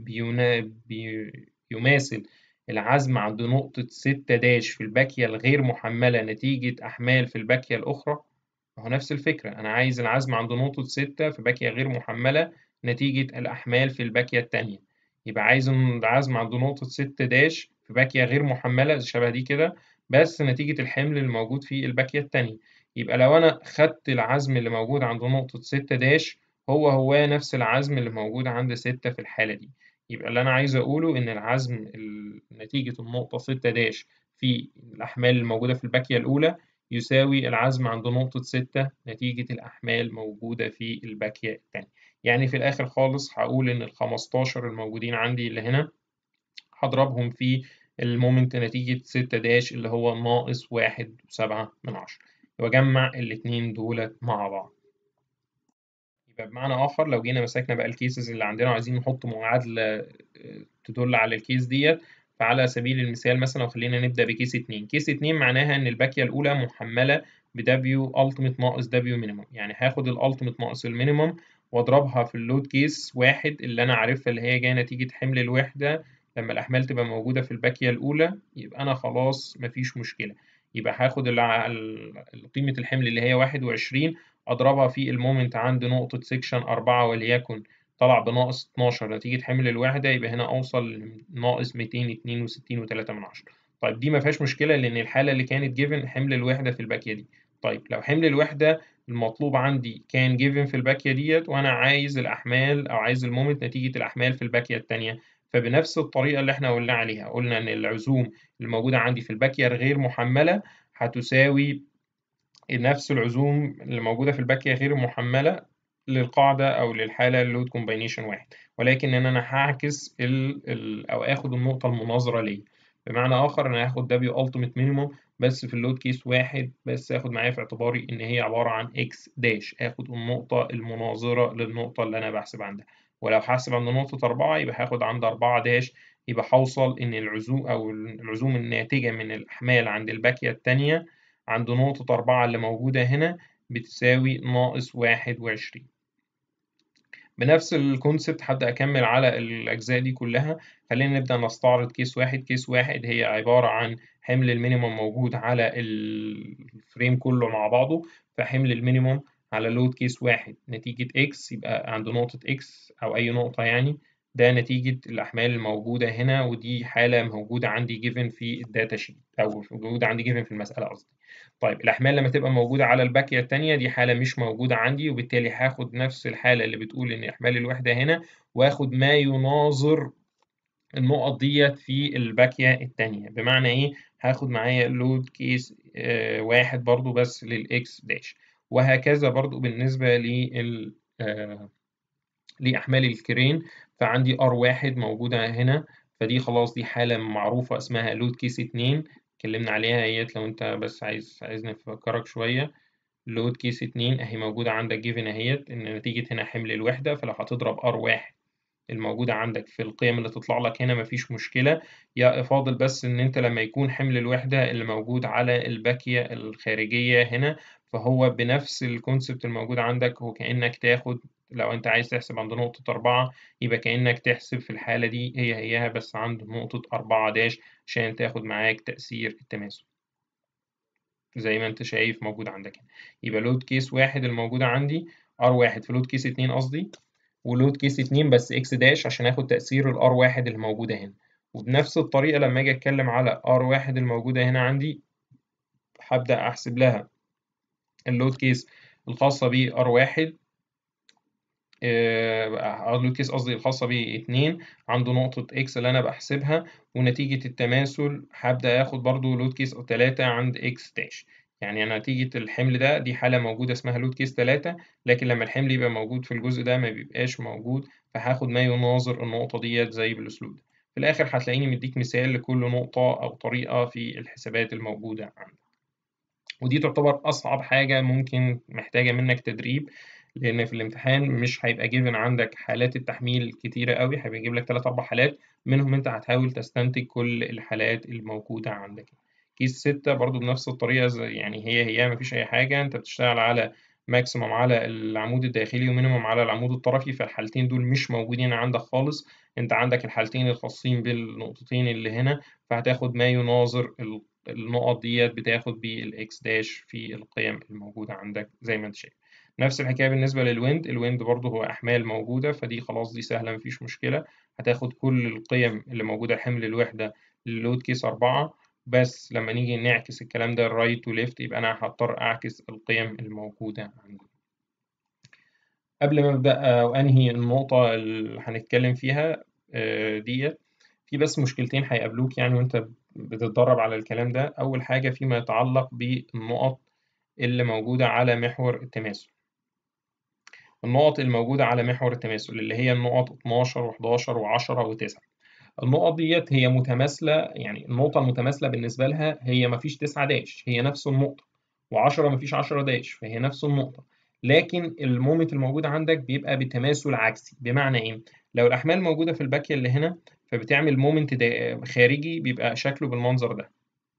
بيماثل العزم عند نقطة 6 داش في الباكية الغير محملة نتيجة أحمال في الباكية الأخرى؟ هو نفس الفكرة، أنا عايز العزم عند نقطة 6 في باكية غير محملة نتيجة الأحمال في الباكية التانية. يبقى عايز العزم عند نقطة 6 داش في باكية غير محملة شبه دي كده، بس نتيجة الحمل الموجود في الباكية التانية. يبقى لو أنا خدت العزم اللي موجود عند نقطة 6 داش هو نفس العزم اللي موجود عند 6 في الحالة دي، يبقى اللي أنا عايز أقوله إن العزم نتيجة النقطة 6 داش في الأحمال الموجودة في الباكية الأولى يساوي العزم عند نقطة 6 نتيجة الأحمال الموجودة في الباكية التانية. يعني في الآخر خالص هقول إن ال15 الموجودين عندي اللي هنا هضربهم في المومنت نتيجة 6 داش اللي هو -1.7، وأجمع الاتنين دولت مع بعض. يبقى بمعنى آخر، لو جينا مسكنا بقى الكيسز اللي عندنا وعايزين نحط معادلة تدل على الكيس ديت، فعلى سبيل المثال مثلا وخلينا نبدأ بكيس 2. كيس 2 معناها إن الباكية الأولى محملة ب W ultimate ناقص W minimum، يعني هاخد الألتيميت ناقص المينيمم وأضربها في اللود كيس 1 اللي أنا عارفها اللي هي جاية نتيجة حمل الوحدة لما الأحمال تبقى موجودة في الباكية الأولى، يبقى أنا خلاص مفيش مشكلة. يبقى هاخد قيمة الحمل اللي هي 21 أضربها في المومنت عند نقطة سيكشن 4 وليكن طلع بناقص 12 نتيجة حمل الوحدة، يبقى هنا أوصل لناقص 262.3. طيب، دي ما فيهاش مشكلة لأن الحالة اللي كانت جيفن حمل الوحدة في الباكية دي. طيب، لو حمل الوحدة المطلوب عندي كان جيفن في الباكية ديت وأنا عايز الأحمال أو عايز المومنت نتيجة الأحمال في الباكية التانية، فبنفس الطريقة اللي احنا قلنا عليها، قلنا إن العزوم الموجودة عندي في الباكية الغير محملة هتساوي نفس العزوم اللي موجودة في الباكية غير محملة للقاعدة أو للحالة اللود كومباينيشن 1، ولكن إن أنا هعكس أو آخد النقطة المناظرة ليه. بمعنى آخر أنا هاخد W ultimate minimum بس في اللود كيس واحد بس، هاخد معايا في اعتباري إن هي عبارة عن X داش، آخد النقطة المناظرة للنقطة اللي أنا بحسب عندها. ولو هحسب عند نقطة 4 يبقى هاخد عند 4 داش، يبقى هوصل إن العزوم الناتجة من الأحمال عند الباكية التانية عند نقطة 4 اللي موجودة هنا بتساوي ناقص 21. بنفس الكونسبت هبدأ أكمل على الأجزاء دي كلها. خلينا نبدأ نستعرض كيس واحد. كيس واحد هي عبارة عن حمل المينيموم موجود على الفريم كله مع بعضه، فحمل المينيموم على لود كيس واحد نتيجة إكس يبقى عند نقطة إكس أو أي نقطة يعني، ده نتيجة الأحمال الموجودة هنا، ودي حالة موجودة عندي جيفن في الداتا شيت أو موجودة عندي جيفن في المسألة قصدي. طيب الأحمال لما تبقى موجودة على الباكية التانية دي حالة مش موجودة عندي، وبالتالي هاخد نفس الحالة اللي بتقول إن إحمال الوحدة هنا وآخد ما يناظر النقط ديت في الباكية التانية. بمعنى إيه؟ هاخد معايا لود كيس واحد برضو بس للإكس داش، وهكذا برضو بالنسبة لأحمال الكرين. فعندي R1 موجودة هنا، فدي خلاص دي حالة معروفة اسمها لود كيس 2 اتكلمنا عليها اهيت. لو انت بس عايزني افكرك شوية، لود كيس 2 اهي موجودة عندك جيفن اهيت ان نتيجة هنا حمل الوحدة، فلو هتضرب R1 الموجودة عندك في القيم اللي تطلع لك هنا مفيش مشكلة. يا فاضل بس إن أنت لما يكون حمل الوحدة اللي موجود على الباكية الخارجية هنا، فهو بنفس الكونسبت الموجود عندك، هو كأنك تاخد لو أنت عايز تحسب عند نقطة 4 يبقى كأنك تحسب في الحالة دي هيها بس عند نقطة 4 داش عشان تاخد معاك تأثير التماثل زي ما أنت شايف موجود عندك هنا. يبقى لود كيس واحد الموجودة عندي R1 في لود كيس 2 قصدي، ولود كيس 2 بس اكس داش عشان اخد تأثير الار واحد اللي موجودة هنا. وبنفس الطريقة لما اجي اتكلم على ار واحد الموجودة هنا عندي هبدأ احسب لها اللود كيس الخاصة ب ار واحد، اللود كيس قصدي الخاصة ب 2 عنده نقطة اكس اللي انا بحسبها، ونتيجة التماثل هبدأ اخد برضو لود كيس 3 عند اكس داش. يعني أنا نتيجة الحمل ده دي حالة موجودة اسمها لود كيس 3، لكن لما الحمل يبقى موجود في الجزء ده ما بيبقاش موجود، فهاخد ما يناظر النقطة ديت زي بالأسلوب ده. في الآخر هتلاقيني مديك مثال لكل نقطة أو طريقة في الحسابات الموجودة عندك. ودي تعتبر أصعب حاجة ممكن محتاجة منك تدريب، لأن في الامتحان مش هيبقى جيفن عندك حالات التحميل كتيرة قوي، هيبقى يجيب لك 3 4 حالات منهم أنت هتحاول تستنتج كل الحالات الموجودة عندك. كيس 6 برضو بنفس الطريقة يعني هي مفيش أي حاجة، أنت بتشتغل على ماكسيموم على العمود الداخلي ومينيموم على العمود الطرفي، فالحالتين دول مش موجودين عندك خالص. أنت عندك الحالتين الخاصين بالنقطتين اللي هنا، فهتاخد ما يناظر النقط ديت بتاخد بالإكس داش في القيم الموجودة عندك زي ما أنت شايف. نفس الحكاية بالنسبة للويند. الويند برضه هو أحمال موجودة، فدي خلاص دي سهلة مفيش مشكلة، هتاخد كل القيم اللي موجودة حمل الوحدة للود كيس 4. بس لما نيجي نعكس الكلام ده رايت وليفت يبقى أنا هضطر أعكس القيم الموجودة عندي. قبل ما أبدأ وأنهي النقطة اللي هنتكلم فيها ديت، في بس مشكلتين هيقابلوك يعني وأنت بتتدرب على الكلام ده. أول حاجة فيما يتعلق بالنقط اللي موجودة على محور التماثل. النقط الموجودة على محور التماثل اللي هي النقط 12 و11 و10 و9، النقط ديت هي متماثلة، يعني النقطة المتماثلة بالنسبة لها هي مفيش 9 داش، هي نفس النقطة، و10 مفيش 10 داش فهي نفس النقطة. لكن المومنت الموجود عندك بيبقى بتماثل عكسي. بمعنى إيه؟ لو الأحمال موجودة في الباكية اللي هنا فبتعمل مومنت خارجي بيبقى شكله بالمنظر ده،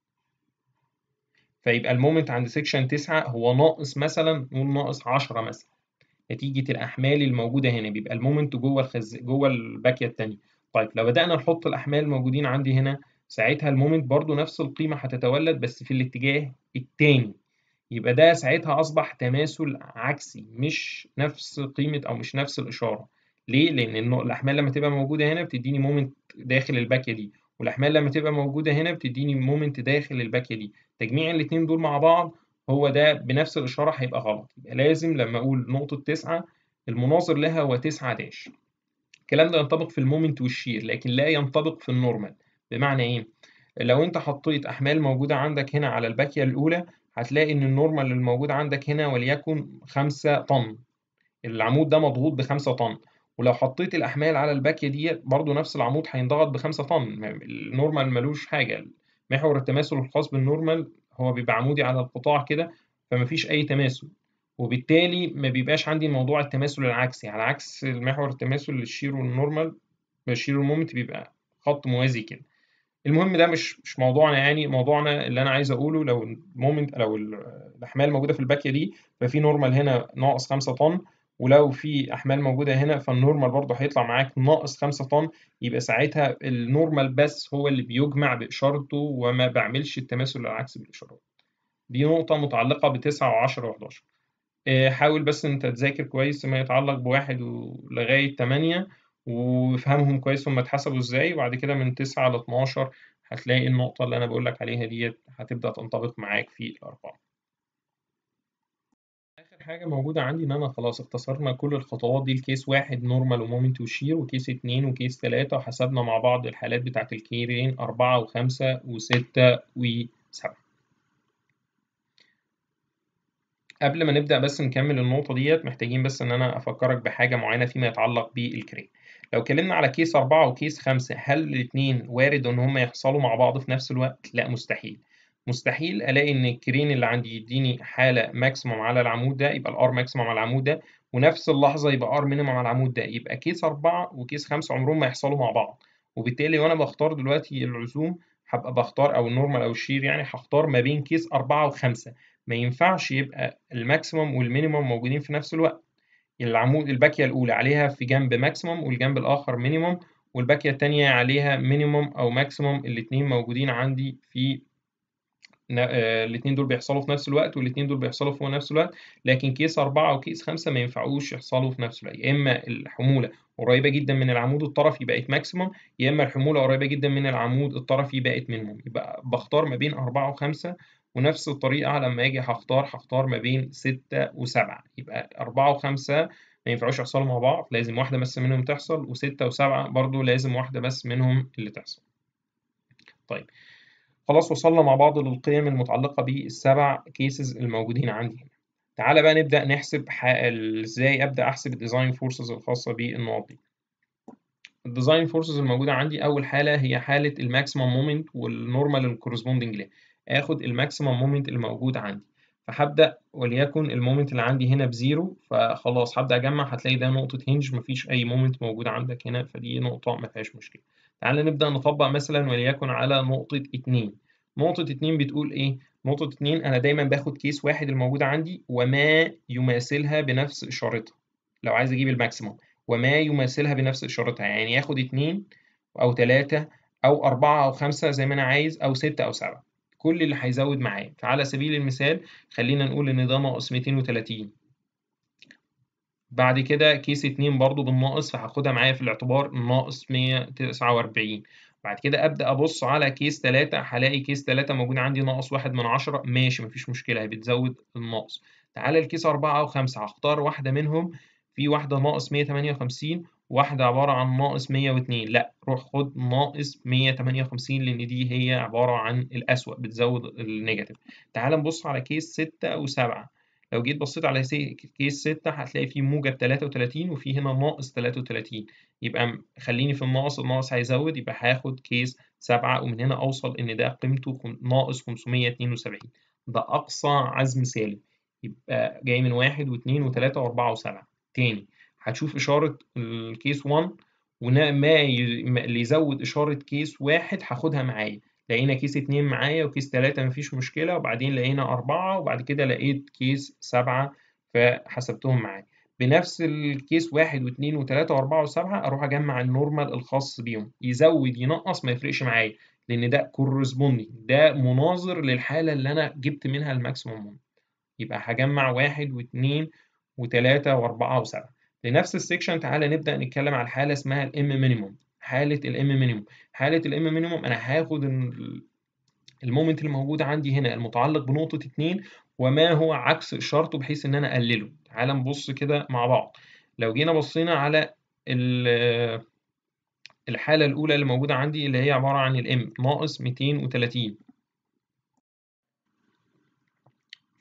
فيبقى المومنت عند سيكشن 9 هو ناقص مثلا، نقول ناقص 10 مثلا، نتيجة الأحمال الموجودة هنا بيبقى المومنت جوه الباكية التانية. طيب لو بدأنا نحط الأحمال الموجودين عندي هنا، ساعتها المومنت برضو نفس القيمة هتتولد بس في الاتجاه التاني، يبقى ده ساعتها أصبح تماثل عكسي مش نفس قيمة أو مش نفس الإشارة. ليه؟ لأن الأحمال لما تبقى موجودة هنا بتديني مومنت داخل الباكية دي، والأحمال لما تبقى موجودة هنا بتديني مومنت داخل الباكية دي. تجميع الاتنين دول مع بعض هو ده بنفس الإشارة هيبقى غلط. يبقى لازم لما أقول نقطة 9 المناظر لها هو 9 داش. الكلام ده ينطبق في المومنت والشير لكن لا ينطبق في النورمال. بمعنى إيه؟ لو أنت حطيت أحمال موجودة عندك هنا على الباكية الأولى هتلاقي إن النورمال الموجود عندك هنا وليكن 5 طن، العمود ده مضغوط ب5 طن، ولو حطيت الأحمال على الباكية دي برضو نفس العمود هينضغط ب5 طن. النورمال ملوش حاجة. محور التماثل الخاص بالنورمال هو بيبقى عمودي على القطاع كده، فمفيش أي تماثل، وبالتالي ما بيبقاش عندي موضوع التماثل العكسي، على عكس المحور التماثل للشير والنورمال. الشير والمومنت بيبقى خط موازي كده. المهم ده مش موضوعنا، يعني موضوعنا اللي انا عايز اقوله، لو المومنت، لو الاحمال موجوده في الباكيه دي، ففي نورمال هنا ناقص 5 طن، ولو في احمال موجوده هنا فالنورمال برضه هيطلع معاك ناقص 5 طن. يبقى ساعتها النورمال بس هو اللي بيجمع باشارته، وما بعملش التماثل العكسي بالاشارات. دي نقطه متعلقه ب9 و10 و11. حاول بس انت تذاكر كويس ما يتعلق بواحد لغاية 8، وافهمهم كويس هم اتحسبوا ازاي، وبعد كده من 9 ل 12 هتلاقي النقطة اللي أنا بقول لك عليها ديت هتبدأ تنطبق معاك في الأرقام. آخر حاجة موجودة عندي إن أنا خلاص اختصرنا كل الخطوات دي لكيس واحد نورمال ومومنت وشير، وكيس 2 وكيس 3، وحسبنا مع بعض الحالات بتاعت الكيرين 4 و5 و6 و7. قبل ما نبدأ بس نكمل النقطة ديت، محتاجين بس إن أنا أفكرك بحاجة معينة فيما يتعلق بالكرين. لو اتكلمنا على كيس 4 وكيس 5، هل الاتنين وارد إن هما يحصلوا مع بعض في نفس الوقت؟ لا، مستحيل. مستحيل ألاقي إن الكرين اللي عندي يديني حالة ماكسيموم على العمود ده، يبقى الآر ماكسيموم على العمود ده، ونفس اللحظة يبقى آر مينيموم على العمود ده. يبقى كيس 4 وكيس 5 عمرهم ما يحصلوا مع بعض. وبالتالي وأنا بختار دلوقتي العزوم، هبقى بختار أو النورمال أو الشير، يعني هختار ما بين كيس 4 و5. ما ينفعش يبقى الماكسيمم والمينيمم موجودين في نفس الوقت. العمود الباكية الأولى عليها في جنب ماكسيمم والجنب الآخر مينيمم، والباكية التانية عليها مينيمم أو ماكسيمم، الاتنين موجودين عندي في الاتنين دول بيحصلوا في نفس الوقت، والاتنين دول بيحصلوا في نفس الوقت. لكن كيس 4 وكيس 5 ما ينفعوش يحصلوا في نفس الوقت. يا إما الحمولة قريبة جدا من العمود الطرفي بقت ماكسيمم، يا إما الحمولة قريبة جدا من العمود الطرفي بقت مينيمم. يبقى بختار ما بين 4 و5. ونفس الطريقة لما أجي هختار ما بين 6 و7. يبقى 4 و5 ما ينفعوش يحصلوا مع بعض، لازم واحدة بس منهم تحصل، و6 و7 برضو لازم واحدة بس منهم اللي تحصل. طيب، خلاص وصلنا مع بعض للقيم المتعلقة بالسبع كيسز الموجودين عندي هنا. تعالى بقى نبدأ نحسب ازاي أبدأ أحسب الديزاين فورسز الخاصة بالنقط دي. الديزاين فورسز الموجودة عندي، أول حالة هي حالة الماكسيمم مومنت والنورمال الكورسبوندنج له. آخد الماكسيمم مومنت الموجود عندي، فهبدأ وليكن المومنت اللي عندي هنا بزيرو، فخلاص هبدأ أجمع، هتلاقي ده نقطة هنج، مفيش أي مومنت موجود عندك هنا، فدي نقطة مفيهاش مشكلة. تعالى نبدأ نطبق مثلا وليكن على نقطة 2. نقطة 2 بتقول إيه؟ نقطة 2 أنا دايما باخد كيس واحد الموجودة عندي وما يماثلها بنفس إشارتها. لو عايز أجيب الماكسيمم وما يماثلها بنفس إشارتها، يعني ياخد 2 أو 3 أو 4 أو 5 زي ما أنا عايز، أو 6 أو 7، كل اللي هيزود معايا. فعلى سبيل المثال خلينا نقول إن ده ناقص 230. بعد كده كيس 2 برضو بالناقص، فهاخدها معايا في الاعتبار ناقص 149. بعد كده أبدأ أبص على كيس 3، هلاقي كيس 3 موجود عندي ناقص 1/10، ماشي مفيش مشكلة، بتزود الناقص. تعالى الكيس 4 أو 5، هختار واحدة منهم، في واحدة ناقص 158، واحدة عبارة عن ناقص 102. لا، روح خد ناقص 158، لأن دي هي عبارة عن الأسوأ، بتزود النيجاتيف. تعال نبص على كيس 6 و7. لو جيت بصيت على كيس 6 هتلاقي فيه موجب 33 وفي هنا ناقص 33. يبقى خليني في الناقص هيزود، يبقى هاخد كيس 7، ومن هنا أوصل إن ده قيمته ناقص 572. ده أقصى عزم سالب. يبقى جاي من 1 و2 و3 و4 و7. تاني هتشوف إشارة الكيس 1، اللي يزود إشارة كيس 1 هاخدها معايا. لقينا كيس 2 معايا وكيس 3 مفيش مشكلة، وبعدين لقينا 4، وبعد كده لقيت كيس 7 فحسبتهم معايا. بنفس الكيس 1 و2 و3 و4 و7 أروح أجمع النورمال الخاص بيهم، يزود ينقص ما يفرقش معايا، لأن ده كورسبوندينج، ده مناظر للحالة اللي أنا جبت منها الماكسيموم. يبقى هجمع 1 و2 و3 و4 و7. لنفس السكشن تعالى نبدأ نتكلم على حالة اسمها الام مينيموم. حالة الام مينيموم، أنا هاخد المومنت اللي موجود عندي هنا المتعلق بنقطة 2 وما هو عكس إشارته، بحيث إن أنا أقلله. تعال نبص كده مع بعض. لو جينا بصينا على الحالة الأولى اللي موجودة عندي، اللي هي عبارة عن الام ناقص 230،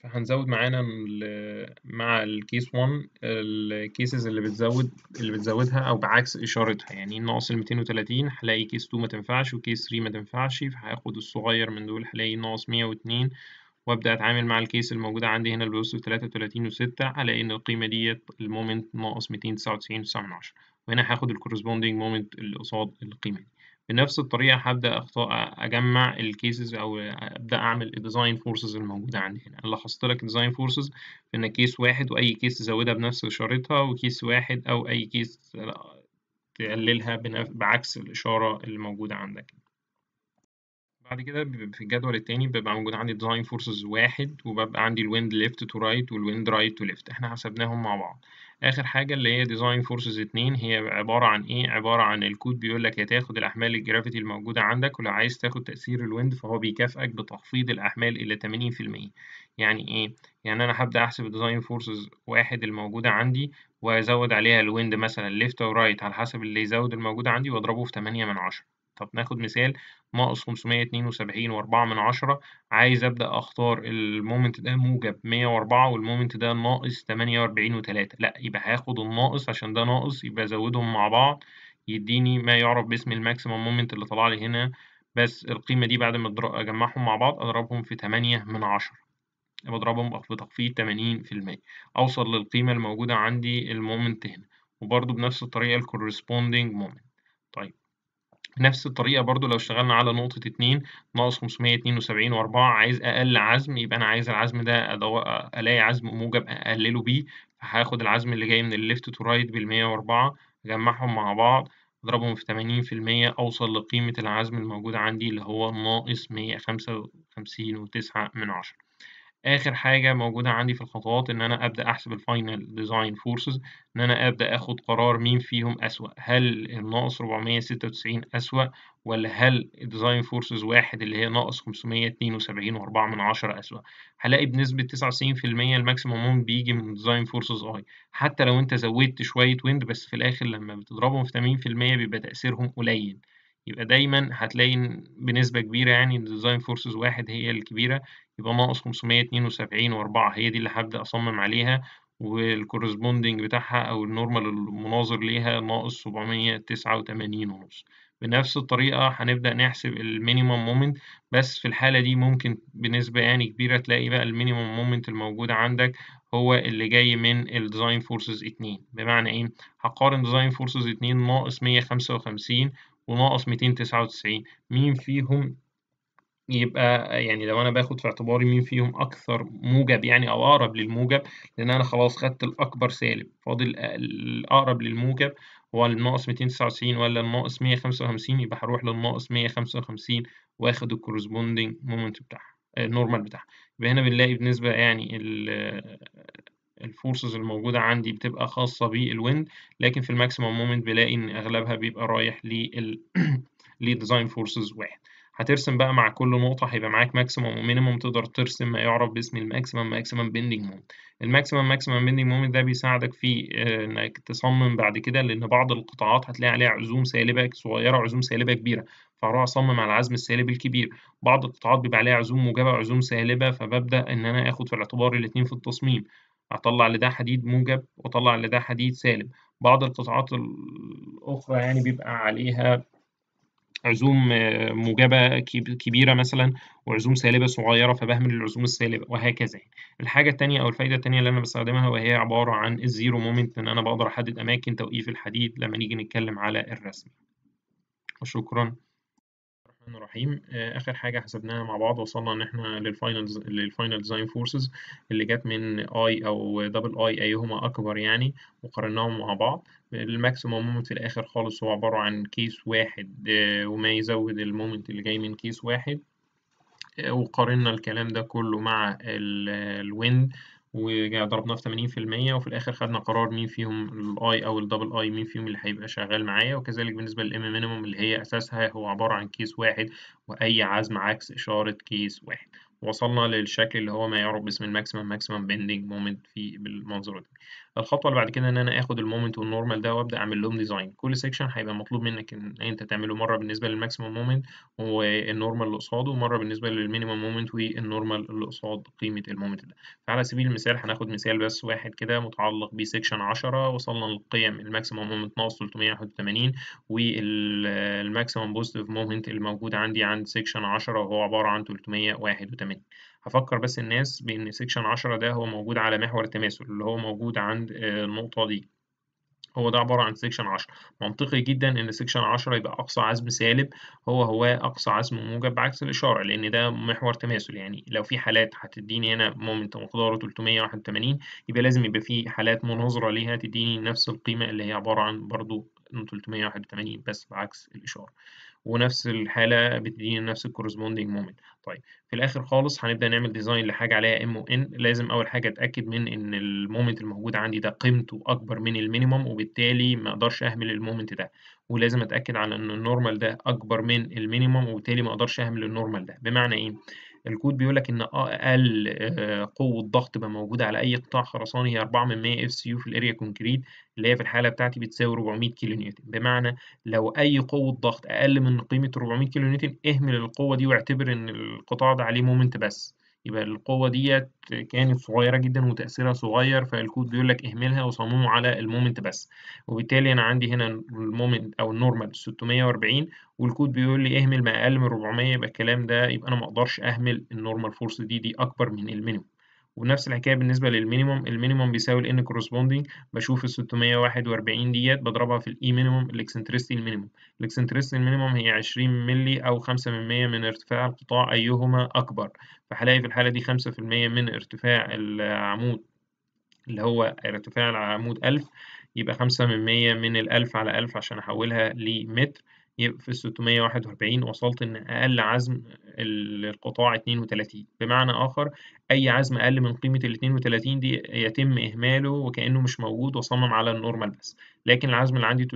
فهنزود معانا مع الكيس 1 الكيسز اللي بتزودها او بعكس اشارتها. يعني ناقص ال 230 هلاقي كيس 2 ما تنفعش وكيس 3 ما تنفعش، فهاخد الصغير من دول هلاقي ناقص 102، وابدا اتعامل مع الكيس الموجوده عندي هنا اللي بيوصل 33 و6، هلاقي ان القيمه ديت المومنت ناقص 299.9، وهنا هاخد الكورسبوندينج مومنت اللي قصاد القيمه دي. بنفس الطريقة هبدأ أجمع الكيسز أو أبدأ أعمل الديزاين فورسز الموجودة عندي هنا. أنا لخصت لك الديزاين فورسز في إن كيس واحد وأي كيس تزودها بنفس إشارتها، وكيس واحد أو أي كيس تقللها بعكس الإشارة اللي موجودة عندك. بعد كده في الجدول التاني بيبقى موجود عندي ديزاين فورسز واحد، وببقى عندي الويند ليفت تو رايت والويند رايت تو ليفت، احنا حسبناهم مع بعض. آخر حاجة اللي هي ديزاين فورسز اتنين، هي عبارة عن ايه؟ عبارة عن الكود بيقول لك يا تاخد الأحمال الجرافيتي الموجودة عندك، ولو عايز تاخد تأثير الويند فهو بيكافئك بتخفيض الأحمال إلى 80%. يعني ايه؟ يعني أنا هبدأ أحسب الديزاين فورسز واحد الموجودة عندي، وأزود عليها الويند مثلا ليفت أو رايت على حسب اللي يزود الموجودة عندي، وأضربه في 8/10. طب ناخد مثال، ناقص 572.4، عايز أبدأ أختار المومنت ده موجب 104 والمومنت ده ناقص 48.3، لأ يبقى هاخد الناقص عشان ده ناقص، يبقى أزودهم مع بعض يديني ما يعرف باسم الماكسيمم مومنت اللي طلع لي هنا. بس القيمة دي بعد ما أجمعهم مع بعض أضربهم في 8/10، بضربهم بتخفيض 80%، أوصل للقيمة الموجودة عندي المومنت هنا. وبرضه بنفس الطريقة الكورسبوندينج مومنت. طيب بنفس الطريقة برضو لو اشتغلنا على نقطة اتنين، ناقص 572.4، عايز أقل عزم، يبقى أنا عايز العزم ده ألاقي عزم موجب أقلله بيه، فهاخد العزم اللي جاي من الليفت تو رايت بال104، أجمعهم مع بعض أضربهم في 80%، أوصل لقيمة العزم الموجودة عندي اللي هو ناقص 155.9. آخر حاجة موجودة عندي في الخطوات إن أنا أبدأ أحسب الفاينل ديزاين فورسز، إن أنا أبدأ آخد قرار مين فيهم أسوأ، هل الناقص 496 أسوأ، ولا هل الديزاين فورسز واحد اللي هي ناقص 572.4 أسوأ. هلاقي بنسبة 99% الماكسيموم مومنت بيجي من ديزاين فورسز أي، حتى لو أنت زودت شوية ويند، بس في الآخر لما بتضربهم في 80% بيبقى تأثيرهم قليل. يبقى دايما هتلاقي بنسبة كبيرة يعني الديزاين فورسز واحد هي الكبيرة، يبقى ناقص 572.4 هي دي اللي هبدأ أصمم عليها، والكورسبوندينج بتاعها أو النورمال المناظر ليها ناقص 789.5. بنفس الطريقة هنبدأ نحسب المينيمم مومنت، بس في الحالة دي ممكن بنسبة يعني كبيرة تلاقي بقى المينيمم مومنت الموجود عندك هو اللي جاي من الديزاين فورسز 2. بمعنى إيه؟ هقارن ديزاين فورسز 2 ناقص 155 وناقص 299، مين فيهم يبقى يعني لو أنا باخد في اعتباري مين فيهم أكثر موجب يعني أو أقرب للموجب، لأن أنا خلاص خدت الأكبر سالب، فاضل الأقرب للموجب هو الناقص 299 ولا الناقص 155، يبقى هروح للناقص 155 واخد الكورسبوندينج مومنت بتاعها النورمال بتاعها. يبقى هنا بنلاقي بالنسبة يعني الفورسز الموجودة عندي بتبقى خاصة بالويند، لكن في الماكسيمم مومنت بلاقي إن أغلبها بيبقى رايح لديزاين فورسز واحد. هترسم بقى مع كل نقطة هيبقى معاك ماكسيمم ومينيمم، تقدر ترسم ما يعرف باسم الماكسيمم ماكسيمم بيندينج مومنت. الماكسيمم ماكسيمم بيندينج مومنت ده بيساعدك في إنك تصمم بعد كده، لأن بعض القطاعات هتلاقي عليها عزوم سالبة صغيرة وعزوم سالبة كبيرة، فهروح أصمم على العزم السالب الكبير. بعض القطاعات بيبقى عليها عزوم موجبة وعزوم سالبة، فببدأ إن أنا آخد في الاعتبار الاتنين في التصميم، أطلع لده حديد موجب وأطلع لده حديد سالب. بعض القطاعات الأخرى يعني بيبقى عليها عزوم موجبة كبيرة مثلا وعزوم سالبة صغيرة، فبهمل العزوم السالبة وهكذا يعني. الحاجة التانية أو الفايدة التانية اللي أنا بستخدمها وهي عبارة عن الزيرو مومنت، إن أنا بقدر أحدد أماكن توقيف الحديد لما نيجي نتكلم على الرسم. وشكرا. الرحمن الرحيم. آخر حاجة حسبناها مع بعض وصلنا إن إحنا للفاينل ديزاين فورسز اللي جت من أي أو دبل أي أيهما أكبر يعني، وقارناهم مع بعض. الماكسيموم مومنت في الآخر خالص هو عبارة عن كيس واحد وما يزود المومنت اللي جاي من كيس واحد. وقارنا الكلام ده كله مع الويند وضربناه في 80%، وفي الآخر خدنا قرار مين فيهم الأي أو الدبل أي مين فيهم اللي هيبقى شغال معايا. وكذلك بالنسبة للإم مينيموم اللي هي أساسها هو عبارة عن كيس واحد وأي عزم عكس إشارة كيس واحد. وصلنا للشكل اللي هو ما يعرف باسم الماكسيمم ماكسيمم بيندنج مومنت في بالمنظر ده. الخطوة اللي بعد كده إن أنا آخد المومنت والنورمال ده وأبدأ أعمل لهم ديزاين. كل سيكشن هيبقى مطلوب منك إن أنت تعمله مرة بالنسبة للماكسيمم مومنت والنورمال اللي قصاده، ومرة بالنسبة للمينيمم مومنت والنورمال اللي قصاد قيمة المومنت ده. فعلى سبيل المثال هناخد مثال بس واحد كده متعلق بسيكشن 10. وصلنا للقيم الماكسيمم مومنت ناقص 381 والماكسيمم بوزيتيف مومنت اللي موجود عندي عند سيكشن 10 وهو عبارة عن 381. هفكر بس الناس بإن سيكشن 10 ده هو موجود على محور التماثل اللي هو موجود عند النقطة دي، هو ده عبارة عن سيكشن 10. منطقي جدا إن سيكشن 10 يبقى أقصى عزم سالب هو أقصى عزم موجب بعكس الإشارة، لأن ده محور تماثل. يعني لو في حالات هتديني هنا مومنت مقداره 381 يبقى لازم يبقى في حالات مناظرة ليها تديني نفس القيمة اللي هي عبارة عن برضو 381 بس بعكس الإشارة، ونفس الحالة بتديني نفس الكورسبوندينج مومنت. طيب في الآخر خالص هنبدأ نعمل ديزاين لحاجة عليها ام وان. لازم أول حاجة أتأكد من إن المومنت الموجود عندي ده قيمته أكبر من المينيمم، وبالتالي ما أقدرش أهمل المومنت ده. ولازم أتأكد على إن النورمال ده أكبر من المينيمم، وبالتالي ما أقدرش أهمل النورمال ده. بمعنى إيه؟ الكود بيقول لك إن أقل قوة ضغط تبقى موجودة على أي قطاع خرساني هي 4 اف سي يو في الاريا كونكريت، اللي هي في الحالة بتاعتي بتساوي 400 كيلو نيوتن. بمعنى لو أي قوة ضغط أقل من قيمة 400 كيلو نيوتن اهمل القوة دي واعتبر إن القطاع ده عليه مومنت بس. يبقى القوة ديت كانت صغيرة جدا وتأثيرها صغير، فالكود بيقول لك اهملها وصممه على المومنت بس. وبالتالي أنا عندي هنا المومنت أو النورمال 640، والكود بيقول لي اهمل ما أقل من 400. يبقى الكلام ده يبقى أنا ما أقدرش أهمل النورمال فورس دي أكبر من المينيموم. ونفس الحكاية بالنسبة للمينيموم. المينيموم بيساوي ال N corresponding. بشوف ال 641 ديت بضربها في الإي مينيموم الإكسنترستي المينيموم. الإكسنترستي المينيموم هي 20 ملي أو 5% من ارتفاع القطاع أيهما أكبر. فهلاقي في الحالة دي 5% من ارتفاع العمود اللي هو ارتفاع العمود 1000، يبقى 5% من ال1000 على 1000 عشان أحولها لمتر. يبقى في 641 وصلت إن أقل عزم القطاع 32. بمعنى آخر أي عزم أقل من قيمة ال 32 دي يتم إهماله وكأنه مش موجود وأصمم على النورمال بس. لكن العزم اللي عندي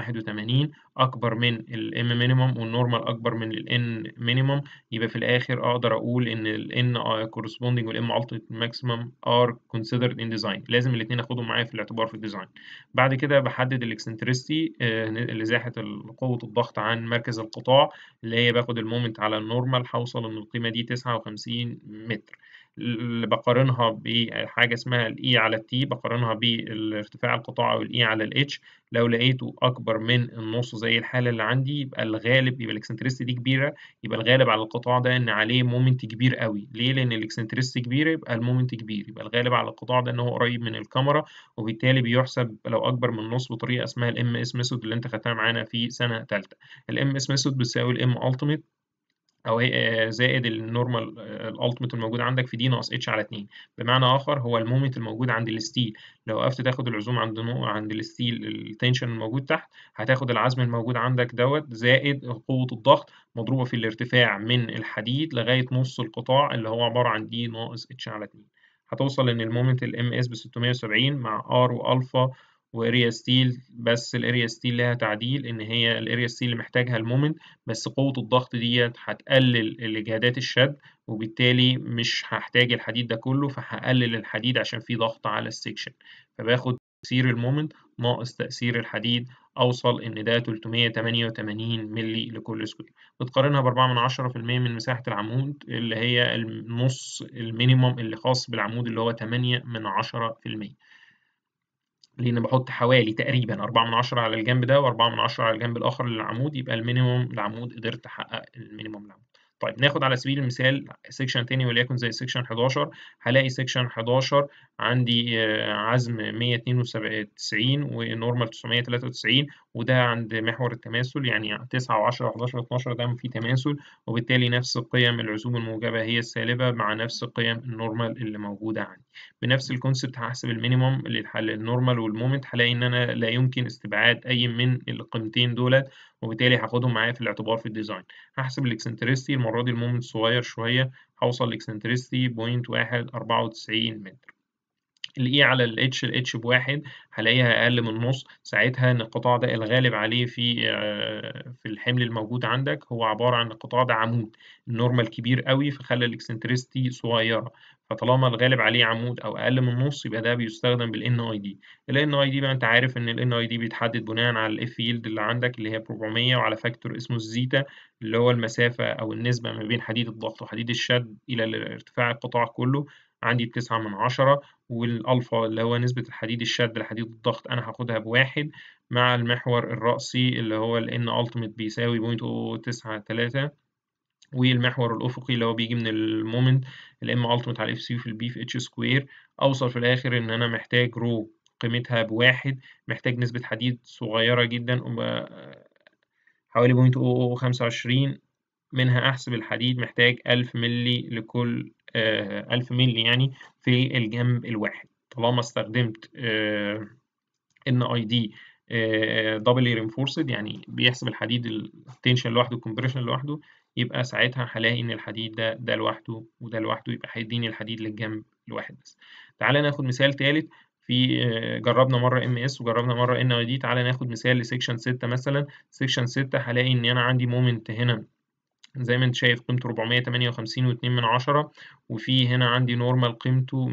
381 أكبر من ال M minimum والنورمال أكبر من ال N minimum، يبقى في الآخر أقدر أقول إن ال N corresponding وال M ultimate maximum are considered in design. لازم الاتنين أخدهم معايا في الاعتبار في الديزاين. بعد كده بحدد الإكسنترستي لزاحة قوة الضغط عن مركز القطاع، اللي هي باخد المومنت على النورمال هوصل إن القيمة دي 59 متر. اللي بقارنها بحاجة اسمها الإي على التي، بقارنها بالارتفاع القطاع أو الإي على الاتش. لو لقيته أكبر من النص زي الحالة اللي عندي يبقى الغالب، يبقى الإكسنترستي دي كبيرة، يبقى الغالب على القطاع ده إن عليه مومنت كبير قوي. ليه؟ لأن الإكسنترستي كبيرة يبقى المومنت كبير، يبقى الغالب على القطاع ده إن هو قريب من الكاميرا، وبالتالي بيحسب لو أكبر من النص بطريقة اسمها الام اس ميثود اللي أنت خدتها معانا في سنة تالتة. الام اس ميثود بتساوي الام التيميت او هي زائد النورمال الالتيميت الموجود عندك في دي ناقص اتش على 2. بمعنى اخر هو المومنت الموجود عند الستيل. لو وقفت تاخد العزوم عند الستيل التنشن الموجود تحت، هتاخد العزم الموجود عندك دوت زائد قوة الضغط مضروبة في الارتفاع من الحديد لغاية نص القطاع اللي هو عبارة عن دي ناقص اتش على 2. هتوصل ان المومنت الام اس ب 670 مع ار والفا واريا ستيل. بس الاريا ستيل لها تعديل ان هي الاريا ستيل اللي محتاجها المومنت، بس قوة الضغط ديت هتقلل الإجهادات الشد، وبالتالي مش هحتاج الحديد ده كله، فهقلل الحديد عشان في ضغط على السكشن. فباخد تأثير المومنت ناقص تأثير الحديد، أوصل إن ده 388 ملي لكل سكوير. بتقارنها ب4% من مساحة العمود اللي هي النص المينيموم اللي خاص بالعمود اللي هو 8%. لأن بحط حوالي تقريبا 4 من 10 على الجنب ده و4 من 10 على الجنب الآخر للعمود، يبقى المينيموم العمود قدرت أحقق المينيموم العمود. طيب ناخد على سبيل المثال سيكشن تاني وليكن زي سيكشن 11. هلاقي سيكشن 11 عندي عزم 192 ونورمال 993، وده عند محور التماثل، يعني 9 و10 و11 و12 ده فيه تماثل، وبالتالي نفس قيم العزوم الموجبة هي السالبة مع نفس قيم النورمال اللي موجودة عندي. بنفس الكونسبت هحسب المينيموم للنورمال والمومنت، هلاقي ان انا لا يمكن استبعاد اي من القيمتين دولت، وبالتالي هاخدهم معايا في الاعتبار في الديزاين. هحسب الاكسنترستي. المره دي المومنت صغير شويه، هوصل لاكسنترستي 0.194 متر. الإي على الاتش بواحد هلاقيها أقل من نص. ساعتها إن القطاع ده الغالب عليه في الحمل الموجود عندك هو عبارة عن القطاع ده عمود، النورمال كبير قوي فخلى الإكسنتريستي صغيرة، فطالما الغالب عليه عمود أو أقل من نص يبقى ده بيستخدم بالإن أي دي. الإن أي دي بقى أنت عارف إن الإن أي دي بيتحدد بناء على الإف يلد اللي عندك اللي هي 400 وعلى فاكتور اسمه الزيتا اللي هو المسافة أو النسبة ما بين حديد الضغط وحديد الشد إلى ارتفاع القطاع كله. عندي 9/10، والألفا اللي هو نسبة الحديد الشد لحديد الضغط أنا هاخدها بواحد، مع المحور الرأسي اللي هو ال N ultimate بيساوي 0.093، والمحور الأفقي اللي هو بيجي من المومنت ال M ultimate على F C في ال B في H سكوير. أوصل في الآخر إن أنا محتاج رو قيمتها بواحد، محتاج نسبة حديد صغيرة جدا حوالي 0.025، منها أحسب الحديد محتاج 1000 ملي لكل 1000 ملي يعني في الجنب الواحد. طالما استخدمت NID doubly reinforced يعني بيحسب الحديد التنشن لوحده الكمبريشن لوحده، يبقى ساعتها هلاقي إن الحديد ده لوحده وده لوحده، يبقى هيديني الحديد للجنب الواحد بس. تعالى ناخد مثال تالت في جربنا مرة MS وجربنا مرة NID. تعالى ناخد مثال لسيكشن 6 مثلا. سيكشن 6 هلاقي إن أنا عندي مومنت هنا زي ما انت شايف قيمته 458.2، وفي هنا عندي نورمال قيمته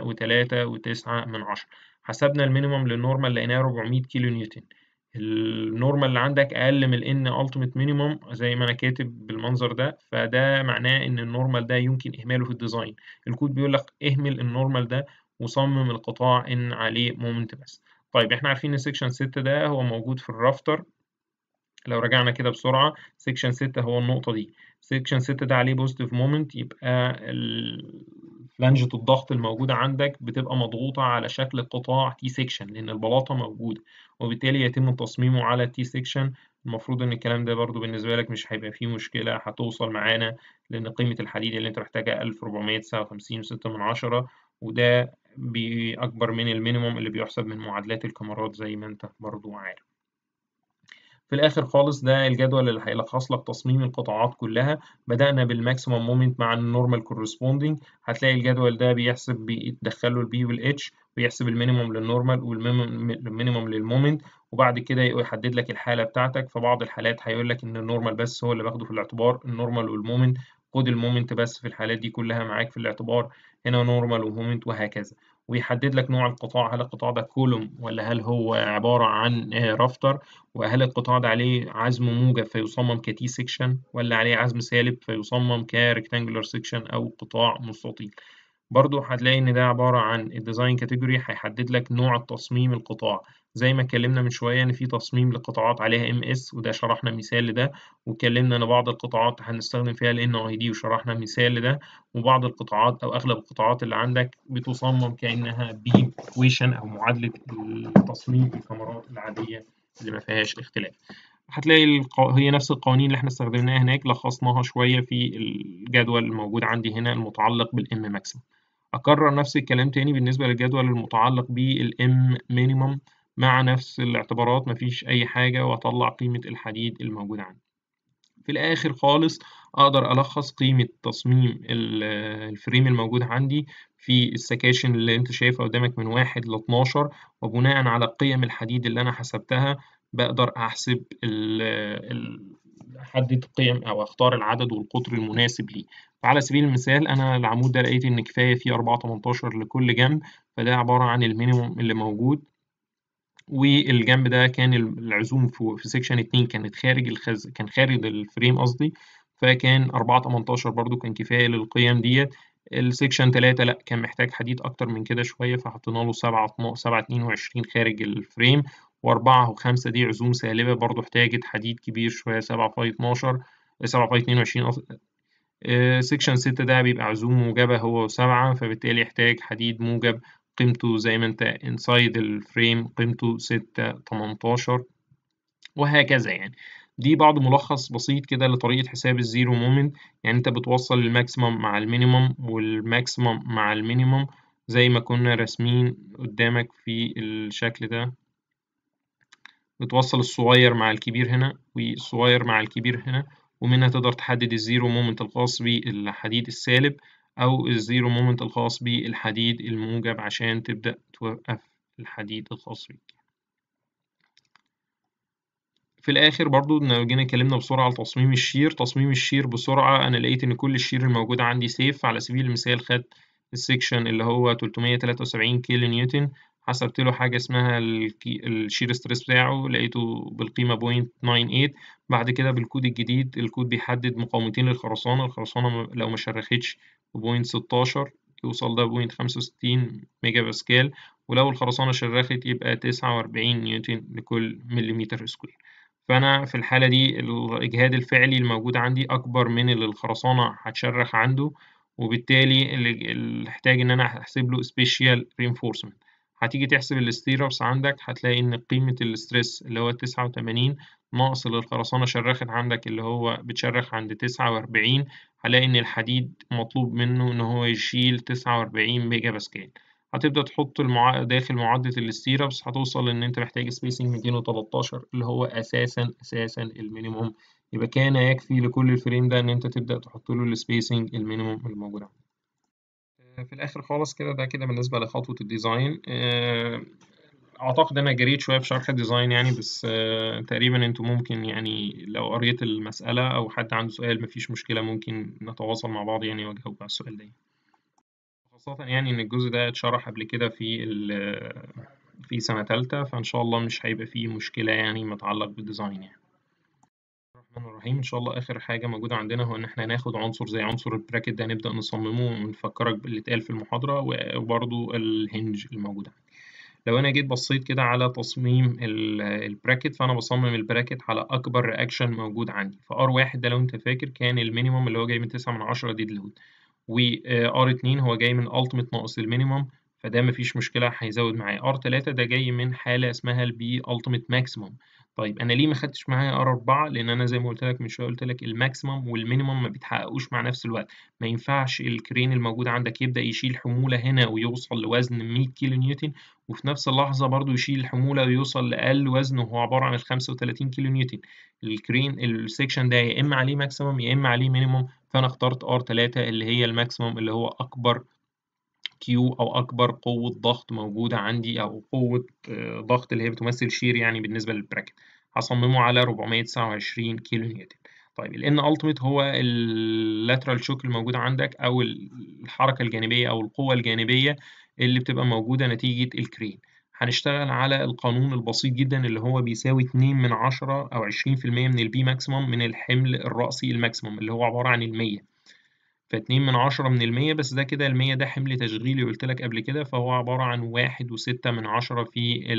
103.9. حسبنا المينيمم للنورمال لقيناه 400 كيلو نيوتن. النورمال اللي عندك اقل من الان التيميت مينيمم زي ما انا كاتب بالمنظر ده، فده معناه ان النورمال ده يمكن اهماله في الديزاين. الكود بيقول لك اهمل النورمال ده وصمم القطاع ان عليه مومنت بس. طيب احنا عارفين ان سيكشن 6 ده هو موجود في الرافتر. لو رجعنا كده بسرعة سيكشن 6 هو النقطة دي، سيكشن 6 ده عليه بوزيتيف مومنت، يبقى فلانجة الضغط الموجودة عندك بتبقى مضغوطة على شكل قطاع تي سيكشن لأن البلاطة موجودة، وبالتالي يتم تصميمه على تي سيكشن. المفروض إن الكلام ده برضو بالنسبة لك مش هيبقى فيه مشكلة، هتوصل معانا لأن قيمة الحديد اللي أنت محتاجها 1459.6، وده أكبر من المينيموم اللي بيحسب من معادلات الكاميرات زي ما أنت برضو عارف. في الآخر خالص ده الجدول اللي هيلخص لك تصميم القطاعات كلها. بدأنا بالماكسيمم مومنت مع النورمال كورسبوندينج. هتلاقي الجدول ده بيدخل له البي والاتش، ويحسب المينيموم للنورمال والمينيموم للمومنت، وبعد كده يحدد لك الحالة بتاعتك. في بعض الحالات هيقول لك إن النورمال بس هو اللي باخده في الاعتبار، النورمال والمومنت، خد المومنت بس في الحالات دي كلها معاك في الاعتبار، هنا نورمال ومومنت وهكذا. ويحدد لك نوع القطاع، هل القطاع ده كولوم ولا هل هو عبارة عن رافتر، وهل القطاع ده عليه عزم موجب فيصمم كتي سيكشن ولا عليه عزم سالب فيصمم كريكتانجولار سيكشن أو قطاع مستطيل. برضو هتلاقي إن ده عبارة عن الديزاين كاتيجوري، هيحدد لك نوع التصميم القطاع. زي ما اتكلمنا من شوية إن في تصميم لقطاعات عليها MS وده شرحنا مثال لده، واتكلمنا إن بعض القطاعات هنستخدم فيها ال NID وشرحنا مثال لده، وبعض القطاعات أو أغلب القطاعات اللي عندك بتصمم كأنها بيم إكويشن أو معادلة تصميم الكاميرات العادية اللي ما فيهاش اختلاف. هتلاقي هي نفس القوانين اللي احنا استخدمناها هناك لخصناها شوية في الجدول الموجود عندي هنا المتعلق بالام ماكسيمم. أكرر نفس الكلام تاني بالنسبة للجدول المتعلق بالام مينيمم مع نفس الاعتبارات، مفيش أي حاجة، وأطلع قيمة الحديد الموجودة عندي. في الآخر خالص أقدر ألخص قيمة تصميم الفريم الموجود عندي في السكاشن اللي أنت شايفها قدامك من 1 ل12، وبناء على قيم الحديد اللي أنا حسبتها بقدر أحسب أحدد قيم أو أختار العدد والقطر المناسب ليه. فعلى سبيل المثال أنا العمود ده لقيت إن كفاية فيه 4/18 لكل جنب، فده عبارة عن المينيموم اللي موجود. والجنب ده كان العزوم في سيكشن 2 كانت كان خارج الفريم قصدي، فكان 4/18 برضو كان كفاية للقيم ديت. السيكشن 3 لأ كان محتاج حديد أكتر من كده شوية، فحطينا له 7/22 خارج الفريم، و4 و5 دي عزوم سالبة برضو احتاجت حديد كبير شوية 7/12 7/22 سيكشن 6 ده بيبقى عزوم موجبة هو 7، فبالتالي يحتاج حديد موجب قيمته زي ما انت انسايد الفريم قيمته 6/18 وهكذا يعني. دي بعض ملخص بسيط كده لطريقة حساب الزيرو مومنت. يعني انت بتوصل الماكسيمم مع المينيمم والماكسيمم مع المينيمم زي ما كنا راسمين قدامك في الشكل ده، بتوصل الصغير مع الكبير هنا والصغير مع الكبير هنا، ومنها تقدر تحدد الزيرو مومنت الخاص بالحديد السالب أو الزيرو مومنت الخاص بالحديد الموجب عشان تبدأ توقف الحديد الخاص بيك. في الآخر برضو لو جينا اتكلمنا بسرعة على تصميم الشير بسرعة، أنا لقيت إن كل الشير الموجود عندي سيف. على سبيل المثال خدت السكشن اللي هو 373 كيلو نيوتن، حسبت له حاجة اسمها الشير ستريس بتاعه، لقيته بالقيمة 0.98. بعد كده بالكود الجديد، الكود بيحدد مقاومتين للخرسانة، لو ما شرختش 0.16 يوصل ده 0.65 ميجا باسكال، ولو الخرسانة شرخت يبقى 49 نيوتن لكل مليمتر سكوير. فأنا في الحالة دي الإجهاد الفعلي الموجود عندي أكبر من اللي الخرسانة هتشرخ عنده، وبالتالي اللي احتاج إن أنا أحسب له سبيشال reinforcement. هتيجي تحسب الستيرابس عندك، هتلاقي إن قيمة الستريس اللي هو 89 ناقص اللي الخرسانة شرخت عندك اللي هو بتشرخ عند 49، هلاقي إن الحديد مطلوب منه إن هو يشيل 49 ميجا باسكال. هتبدأ تحط داخل معادلة الستيرابس، هتوصل إن أنت محتاج سبيسنج 213 اللي هو أساسا المينيموم. يبقى كان يكفي لكل الفريم ده إن أنت تبدأ تحط له السبيسنج المينيموم الموجود عندك. في الآخر خالص كده، ده كده بالنسبة لخطوة الديزاين. أعتقد أنا جريت شوية في شرح الديزاين يعني، بس تقريبا أنتوا ممكن يعني لو قريت المسألة أو حد عنده سؤال مفيش مشكلة، ممكن نتواصل مع بعض يعني وأجاوب على السؤال ده. خاصة يعني إن الجزء ده اتشرح قبل كده في سنة تالتة، فإن شاء الله مش هيبقى فيه مشكلة يعني متعلق بالديزاين يعني. الرحمن الرحيم. إن شاء الله آخر حاجة موجودة عندنا هو إن إحنا هناخد عنصر زي عنصر البراكت ده، نبدأ نصممه ونفكرك باللي اتقال في المحاضرة، وبرضو الهنج الموجود عندي. لو أنا جيت بصيت كده على تصميم البراكت، فأنا بصمم البراكت على أكبر رياكشن موجود عندي. فآر واحد ده لو أنت فاكر كان المينيموم اللي هو جاي من 9/10 ديد لود، وR2 هو جاي من الألتيميت ناقص المينيموم، فده مفيش مشكلة هيزود معايا. R3 ده جاي من حالة اسمها البي ألتيميت ماكسيموم. طيب أنا ليه ما خدتش معايا R4؟ لأن أنا زي ما قلت لك من شوية، قلت لك الماكسيموم والمينيموم ما بيتحققوش مع نفس الوقت. ما ينفعش الكرين الموجود عندك يبدأ يشيل حمولة هنا ويوصل لوزن 100 كيلو نيوتن، وفي نفس اللحظة برضو يشيل الحمولة ويوصل لأقل وزن وهو عبارة عن 35 كيلو نيوتن. الكرين السكشن ده يا إما عليه ماكسيموم يا إما عليه مينيموم، فأنا اخترت R3 اللي هي الماكسيموم، اللي هو أكبر كيو أو أكبر قوة ضغط موجودة عندي، أو قوة ضغط اللي هي بتمثل شير يعني بالنسبة للبراكت. هصممه على 429 كيلو نيوتن. طيب ال N ultimate هو اللاترال شوك الموجود عندك، أو الحركة الجانبية أو القوة الجانبية اللي بتبقى موجودة نتيجة الكرين. هنشتغل على القانون البسيط جدا اللي هو بيساوي 2/10 أو 20% من البي ماكسيموم من الحمل الرأسي الماكسيموم اللي هو عبارة عن 100. ف2/10 من 100، بس ده كده 100 ده حمل تشغيلي قلت لك قبل كده، فهو عبارة عن 1.6 في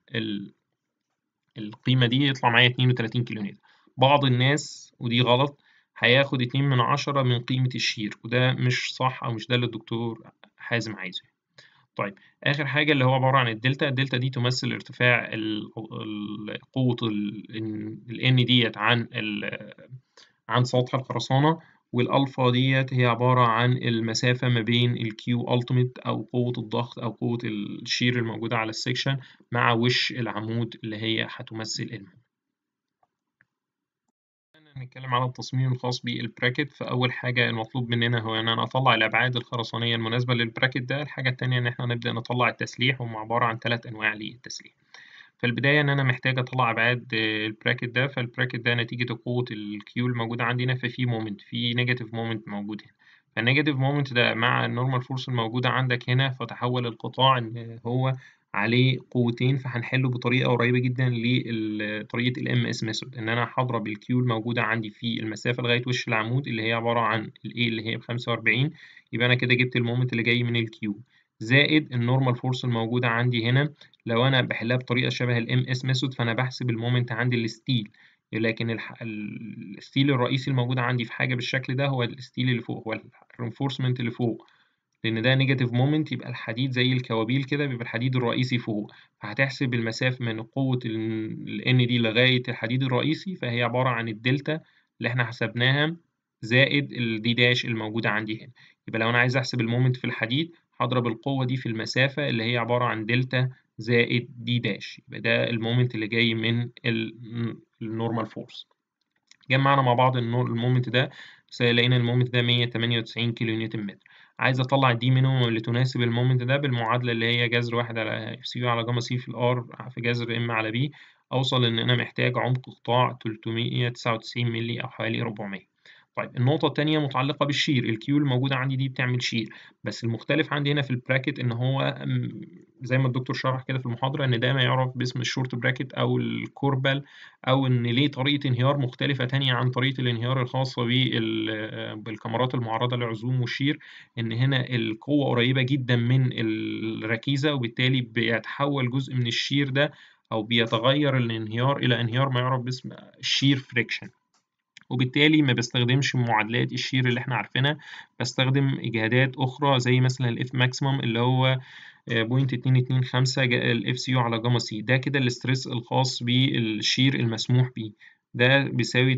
القيمة دي، يطلع معايا 32 كيلو نيوتن. بعض الناس ودي غلط هياخد 2/10 من قيمة الشير، وده مش صح أو مش ده اللي الدكتور حازم عايزه. طيب آخر حاجة اللي هو عبارة عن الدلتا دي تمثل ارتفاع قوة ال N ديت عن سطح الخرسانة، والألفا ديت هي عبارة عن المسافة ما بين الكيو ألتيميت أو قوة الضغط أو قوة الشير الموجودة على السكشن مع وش العمود اللي هي هتمثل المومنت. نتكلم على التصميم الخاص بالبراكت. فأول حاجة المطلوب مننا هو إن أنا أطلع الأبعاد الخرسانية المناسبة للبراكت ده. الحاجة التانية إن إحنا نبدأ نطلع التسليح، وهم عبارة عن 3 أنواع للتسليح. فالبداية إن أنا محتاج أطلع أبعاد البراكت ده. فالبراكت ده نتيجة قوة الكيو الموجودة عندنا، ففي مومنت، في نيجاتيف مومنت موجود هنا. فالنيجاتيف مومنت ده مع النورمال فورس الموجودة عندك هنا، فتحول القطاع إن هو عليه قوتين. فهنحله بطريقة قريبة جدا لطريقة الام اس ميثود، إن أنا هضرب الكيو الموجودة عندي في المسافة لغاية وش العمود اللي هي عبارة عن الاي اللي هي ب45. يبقى أنا كده جبت المومنت اللي جاي من الكيو زائد النورمال فورس الموجودة عندي هنا. لو أنا بحلها بطريقة شبه الام اس ميثود، فأنا بحسب المومنت عندي الستيل، لكن الستيل الرئيسي الموجود عندي في حاجة بالشكل ده هو الستيل اللي فوق، هو الرينفورسمنت اللي فوق، لأن ده نيجاتيف مومنت. يبقى الحديد زي الكوابيل كده، بيبقى الحديد الرئيسي فوق، فهتحسب المسافة من قوة ال N دي لغاية الحديد الرئيسي، فهي عبارة عن الدلتا اللي احنا حسبناها زائد الدي داش الموجودة عندي هنا. يبقى لو أنا عايز أحسب المومنت في الحديد، هضرب القوة دي في المسافة اللي هي عبارة عن دلتا زائد دي داش، يبقى ده المومنت اللي جاي من النورمال فورس. جمعنا مع بعض المومنت ده، لقينا المومنت ده 198 كيلو نيوتن متر. عايز أطلع الدي مينيموم اللي تناسب المومنت ده بالمعادلة اللي هي جذر واحد على اف سي يو على جاما سي في الار في جذر ام على بي، أوصل إن أنا محتاج عمق قطاع 399 مللي أو حوالي 400. طيب النقطة التانية متعلقة بالشير، الكيو الموجودة عندي دي بتعمل شير، بس المختلف عندي هنا في البراكت إن هو زي ما الدكتور شرح كده في المحاضرة إن ده ما يعرف باسم الشورت براكت أو الكوربال، أو إن ليه طريقة انهيار مختلفة تانية عن طريقة الانهيار الخاصة بالكمرات المعرضة للعزوم والشير، إن هنا القوة قريبة جدا من الركيزة، وبالتالي بيتحول جزء من الشير ده أو بيتغير الانهيار إلى انهيار ما يعرف باسم الشير فريكشن. وبالتالي ما بستخدمش معادلات الشير اللي احنا عارفينها، بستخدم اجهادات اخرى زي مثلا الاف ماكسيمم اللي هو 0.225 الاف سي يو على جاما سي، ده كده الاسترس الخاص بالشير المسموح به، ده بيساوي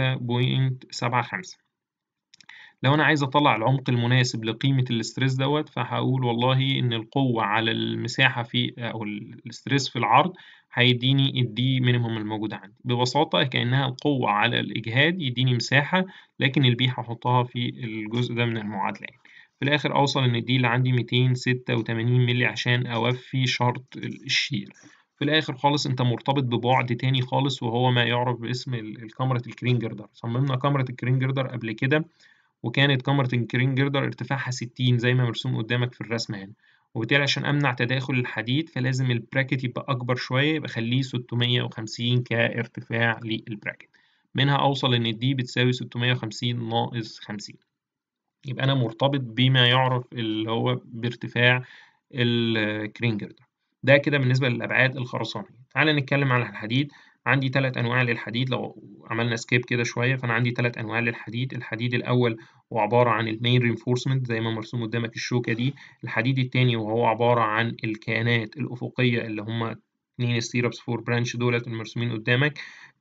3.75. لو انا عايز اطلع العمق المناسب لقيمة الاسترس دوت، فهقول والله ان القوة على المساحة في او الاسترس في العرض هيديني الدي مينيموم الموجودة عندي، ببساطة كأنها القوة على الإجهاد يديني مساحة، لكن البي هحطها في الجزء ده من المعادلة يعني. في الآخر أوصل إن الدي اللي عندي 286 مللي عشان أوفي شرط الشير. في الآخر خالص أنت مرتبط ببعد تاني خالص، وهو ما يعرف باسم الكاميرا الكرين جردر. صممنا كاميرا الكرين جردر قبل كده، وكانت كاميرا الكرين جردر ارتفاعها 60 زي ما مرسوم قدامك في الرسمة هنا، وبالتالي عشان أمنع تداخل الحديد فلازم البراكت يبقى أكبر شوية، يبقى خليه 650 كارتفاع للبراكت، منها أوصل إن الدي بتساوي 650 ناقص 50، يبقى أنا مرتبط بما يعرف اللي هو بارتفاع الكرين جردر. ده كده بالنسبة للأبعاد الخرسانية. تعالى نتكلم عن الحديد. عندي 3 أنواع للحديد، لو عملنا سكيب كده شوية فأنا عندي 3 أنواع للحديد. الحديد الأول هو عبارة عن المين رينفورسمنت زي ما مرسوم قدامك الشوكة دي. الحديد التاني وهو عبارة عن الكيانات الأفقية اللي هما 2 ستيرابس 4 برانش دولت المرسومين قدامك.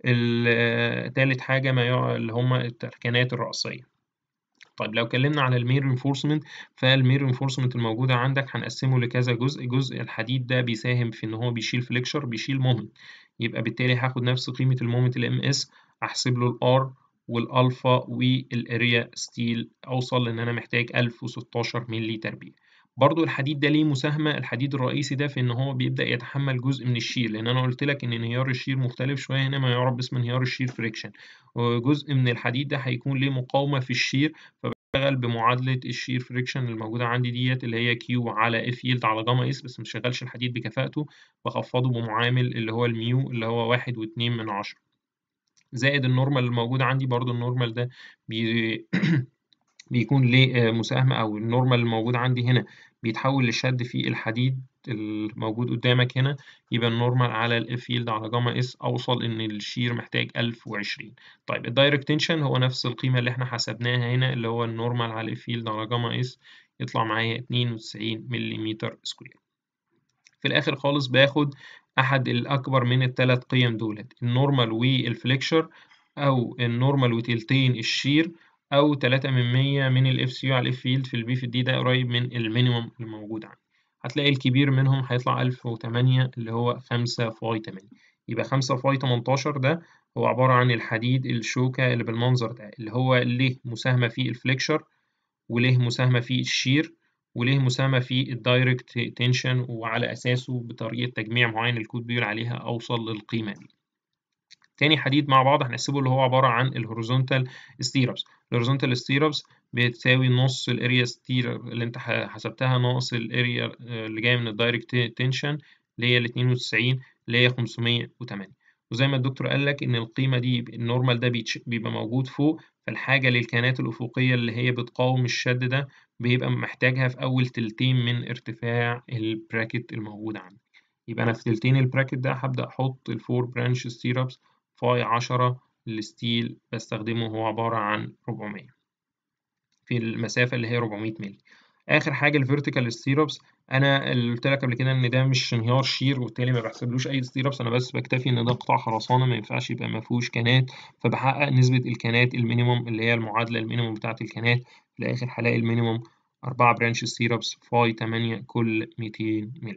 تالت حاجة اللي هما الكيانات الرأسية. طيب لو اتكلمنا على المين رينفورسمنت، فالمين رينفورسمنت الموجودة عندك هنقسمه لكذا جزء. جزء الحديد ده بيساهم في إن هو بيشيل فليكشر، بيشيل مومنت، يبقى بالتالي هاخد نفس قيمة المومنت الام اس، أحسب له الار والألفا والأريا ستيل، أوصل لإن أنا محتاج 1016 مللي تربيع. برضو الحديد ده ليه مساهمة، الحديد الرئيسي ده في إن هو بيبدأ يتحمل جزء من الشير، لأن أنا قلت لك إن انهيار الشير مختلف شوية هنا، ما يعرف باسم انهيار الشير فريكشن، وجزء من الحديد ده هيكون ليه مقاومة في الشير، بشتغل بمعادلة الشير فريكشن الموجودة عندي ديت اللي هي كيو على اف يلد على جاما اس، بس مشغلش الحديد بكفاءته، بخفضه بمعامل اللي هو الميو اللي هو 1.2 زائد النورمال الموجود عندي. برضو النورمال ده بي بيكون ليه مساهمة، أو النورمال الموجود عندي هنا بيتحول لشد في الحديد الموجود قدامك هنا، يبقى النورمال على الاف يلد على جاما اس أوصل إن الشير محتاج 1020. طيب الدايركت تنشن هو نفس القيمة اللي احنا حسبناها هنا، اللي هو النورمال على الاف يلد على جاما اس، يطلع معايا 92 ملم سكوير. في الآخر خالص باخد أحد الأكبر من الثلاث قيم دولت، النورمال والفليكشر، أو النورمال وتلتين الشير، أو 3 من 100 من الإف سي يو على الإف فيلد في البي في الدي، ده قريب من المينيموم الموجود عندي. هتلاقي الكبير منهم هيطلع 1008 اللي هو 5 فاي 8، يبقى 5 فاي 18 ده هو عبارة عن الحديد الشوكة اللي بالمنظر ده، اللي هو ليه مساهمة في الفليكشر، وليه مساهمة في الشير، وليه مساهمة في الدايركت تنشن، وعلى أساسه بطريقة تجميع معين الكود بيقول عليها أوصل للقيمة دي. تاني حديد مع بعض هنحسبه اللي هو عبارة عن الهوريزونتال ستيرابس. الهوريزونتال ستيرابس بتساوي نص الاريا ستير اللي انت حسبتها ناقص الاريا اللي جاية من الدايركت تنشن اللي هي ال 92 اللي هي 508. وزي ما الدكتور قال لك ان القيمة دي النورمال ده بيبقى موجود فوق، فالحاجة للكيانات الأفقية اللي هي بتقاوم الشد ده بيبقى محتاجها في أول تلتين من ارتفاع البراكت الموجود عندي. يبقى أنا في تلتين البراكت ده هبدأ أحط الفور برانش ستيرابس فاي 10. الستيل بستخدمه هو عبارة عن 400 في المسافة اللي هي 400 مللي. آخر حاجة الفيرتيكال ستيرابس، أنا اللي قلت لك قبل كده إن ده مش انهيار شير، وبالتالي ما بحسبلوش أي ستيرابس، أنا بس بكتفي إن ده قطاع خرسانة ما ينفعش يبقى ما فيهوش كانات، فبحقق نسبة الكانات المينيموم اللي هي المعادلة المينيموم بتاعة الكانات. في الآخر هلاقي المينيموم 4 برانش ستيرابس فاي 8 كل 200 مللي.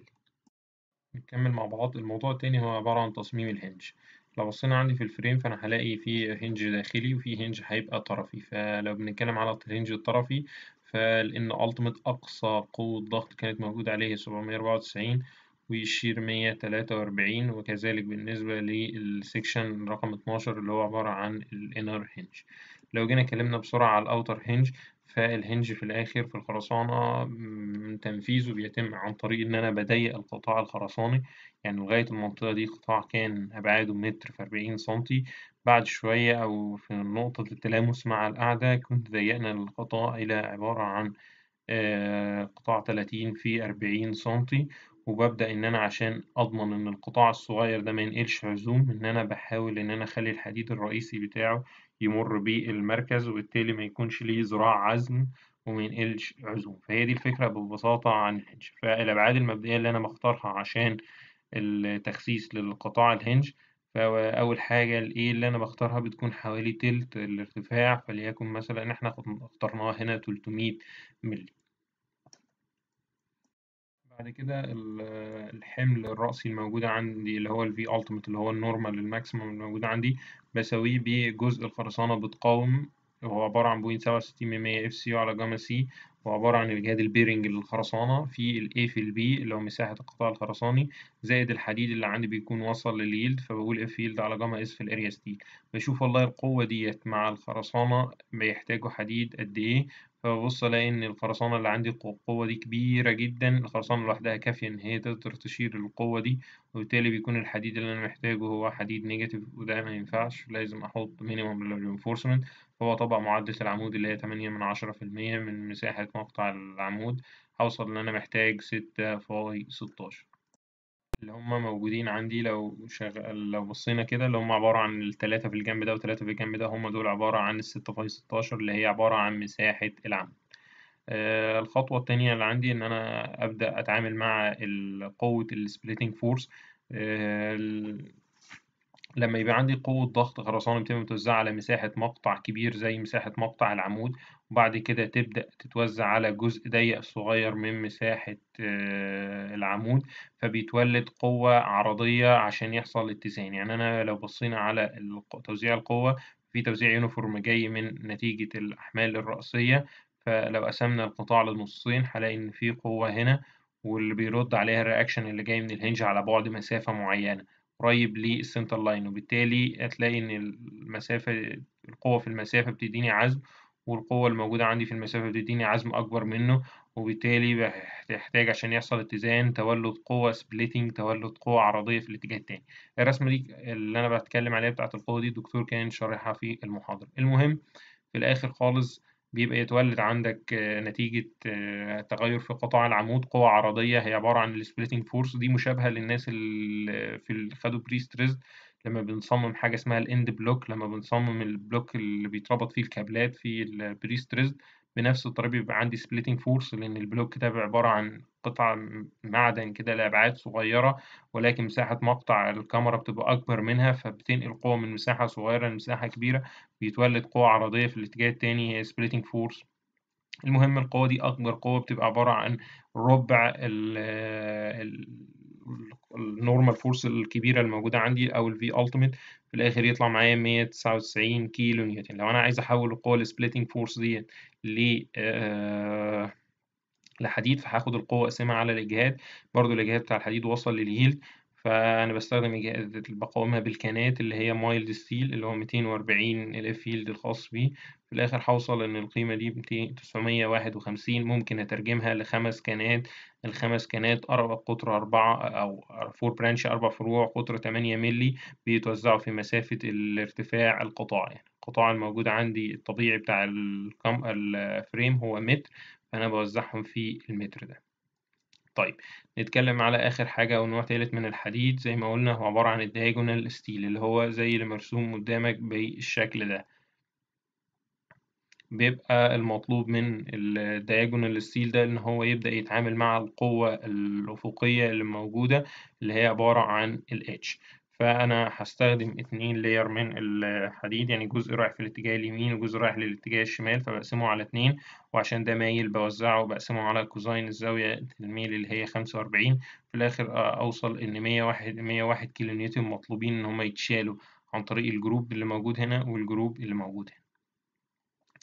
نكمل مع بعض. الموضوع التاني هو عبارة عن تصميم الهنج. لو بصينا عندي في الفريم فأنا هلاقي فيه هنج داخلي وفيه هنج هيبقى طرفي. فلو بنتكلم على الهنج الطرفي فلأن ألتيميت أقصى قوة ضغط كانت موجودة عليه 794 ويشير 143، وكذلك بالنسبة للسكشن رقم 12 اللي هو عبارة عن الانر هنج. لو جينا اتكلمنا بسرعة على الأوتر هنج، فالهنج في الآخر في الخرسانة تنفيذه بيتم عن طريق إن أنا بضيق القطاع الخرساني، يعني لغاية المنطقة دي قطاع كان أبعاده متر في 40 سنتي، بعد شوية أو في نقطة التلامس مع القاعدة كنت ضيقنا القطاع إلى عبارة عن قطاع 30 في 40 سنتي، وببدأ إن أنا عشان أضمن إن القطاع الصغير ده ما ينقلش عزوم، إن أنا بحاول إن أنا أخلي الحديد الرئيسي بتاعه يمر بالمركز، وبالتالي ما يكونش ليه ذراع عزم وما ينقلش عزوم. فهي دي الفكرة ببساطة عن الهنج. فالأبعاد المبدئية اللي أنا بختارها عشان التخسيس للقطاع الهنج، فأول حاجة الإيه اللي أنا بختارها بتكون حوالي تلت الارتفاع، فليكن مثلا إحنا اخترناها هنا 300 مللي. بعد كده الحمل الرأسي الموجود عندي اللي هو ال V ultimate اللي هو النورمال الماكسيموم الموجود عندي، بساويه بجزء الخرسانة بتقاوم، وهو عبارة عن 0.67 اف سي على جاما سي، وعبارة عن الجهاد البيرنج للخرسانة في ال A في ال B اللي هو مساحة القطاع الخرساني، زائد الحديد اللي عندي بيكون وصل لليلد، فبقول اف يلد على جاما اس في الاريا ستيل. بشوف والله القوة ديت مع الخرسانة بيحتاجوا حديد قد ايه، فببص ألاقي إن الخرسانة اللي عندي القوة دي كبيرة جدا، الخرسانة لوحدها كافية إن هي تقدر تشيل القوة دي، وبالتالي بيكون الحديد اللي أنا محتاجه هو حديد نيجاتيف، وده ما ينفعش، لازم أحط مينيمم للرينفورسمنت. فهو طبعا معدل العمود اللي هي 8/10% من مساحة مقطع العمود، هوصل إن أنا محتاج 6 فاي 16 اللي هم موجودين عندي. لو بصينا كده اللي هم عبارة عن التلاتة في الجنب ده وتلاتة في الجنب ده، هم دول عبارة عن ال6 فاي 16 اللي هي عبارة عن مساحة العمود. الخطوة التانية اللي عندي إن أنا أبدأ أتعامل مع قوة السبليتنج فورس. لما يبقى عندي قوة ضغط خرسانة بتبقى متوزعة على مساحة مقطع كبير زي مساحة مقطع العمود، وبعد كده تبدأ تتوزع على جزء ضيق صغير من مساحة العمود، فبيتولد قوة عرضية عشان يحصل اتزان. يعني أنا لو بصينا على توزيع القوة، في توزيع يونيفورم جاي من نتيجة الأحمال الرأسية، فلو قسمنا القطاع لنصين هلاقي إن في قوة هنا، واللي بيرد عليها الرياكشن اللي جاي من الهنج على بعد مسافة معينة قريب للسنتر لاين، وبالتالي هتلاقي إن القوة في المسافة بتديني عزم، والقوة الموجودة عندي في المسافة بتديني عزم أكبر منه، وبالتالي بحتاج عشان يحصل اتزان تولد قوة سبليتنج، تولد قوة عرضية في الاتجاه التاني. الرسمة دي اللي أنا بتكلم عليها بتاعة القوة دي الدكتور كان شارحها في المحاضرة. المهم في الآخر خالص بيبقى يتولد عندك نتيجة تغير في قطاع العمود قوة عرضية، هي عبارة عن السبليتنج فورس. دي مشابهة للناس اللي خدوا بري ستريس لما بنصمم حاجة اسمها الاند بلوك، لما بنصمم البلوك اللي بيتربط فيه الكابلات في البري ستريس، بنفس الطريقة بيبقى عندي سبليتنج فورس، لأن البلوك ده عبارة عن قطع معدن كده لأبعاد صغيرة، ولكن مساحة مقطع الكاميرا بتبقى أكبر منها، فبتنقل قوة من مساحة صغيرة لمساحة كبيرة، بيتولد قوة عرضية في الاتجاه التاني هي سبليتنج فورس. المهم القوة دي أكبر قوة بتبقى عبارة عن ربع النورمال فورس الكبيرة الموجودة عندي أو الفي ألتيميت، في الآخر يطلع معايا 199 كيلو نيوتن. لو أنا عايز أحول القوة السبليتنج فورس دي لحديد، فهاخد القوة أقسمها على الإجهاد، برضو الإجهاد بتاع الحديد وصل لليلد، فأنا بستخدم بقاومها بالكانات اللي هي مايلد ستيل اللي هو 240 الاف يلد الخاص بيه. في الآخر هوصل إن القيمة دي 951، ممكن أترجمها لخمس كانات. الخمس كانات قطر 4 أو 4 برانش 4 فروع قطر 8 مللي، بيتوزعوا في مسافة الارتفاع القطاع. يعني القطاع الموجود عندي الطبيعي بتاع الفريم هو متر، فأنا بوزعهم في المتر ده. طيب نتكلم على آخر حاجة أو نوع تالت من الحديد، زي ما قلنا هو عبارة عن الدياجونال ستيل اللي هو زي اللي مرسوم قدامك بالشكل ده. بيبقى المطلوب من الدياجونال ستيل ده إن هو يبدأ يتعامل مع القوة الأفقية اللي موجودة اللي هي عبارة عن ال H. فأنا هستخدم 2 لاير من الحديد، يعني جزء رايح في الاتجاه اليمين وجزء رايح للاتجاه الشمال، فبقسمه على 2، وعشان ده مايل بوزعه بقسمه على كوزين الزاوية الميل اللي هي 45. في الآخر أوصل إن 101 كيلو نيوتن مطلوبين إن هما يتشالوا عن طريق الجروب اللي موجود هنا والجروب اللي موجود هنا.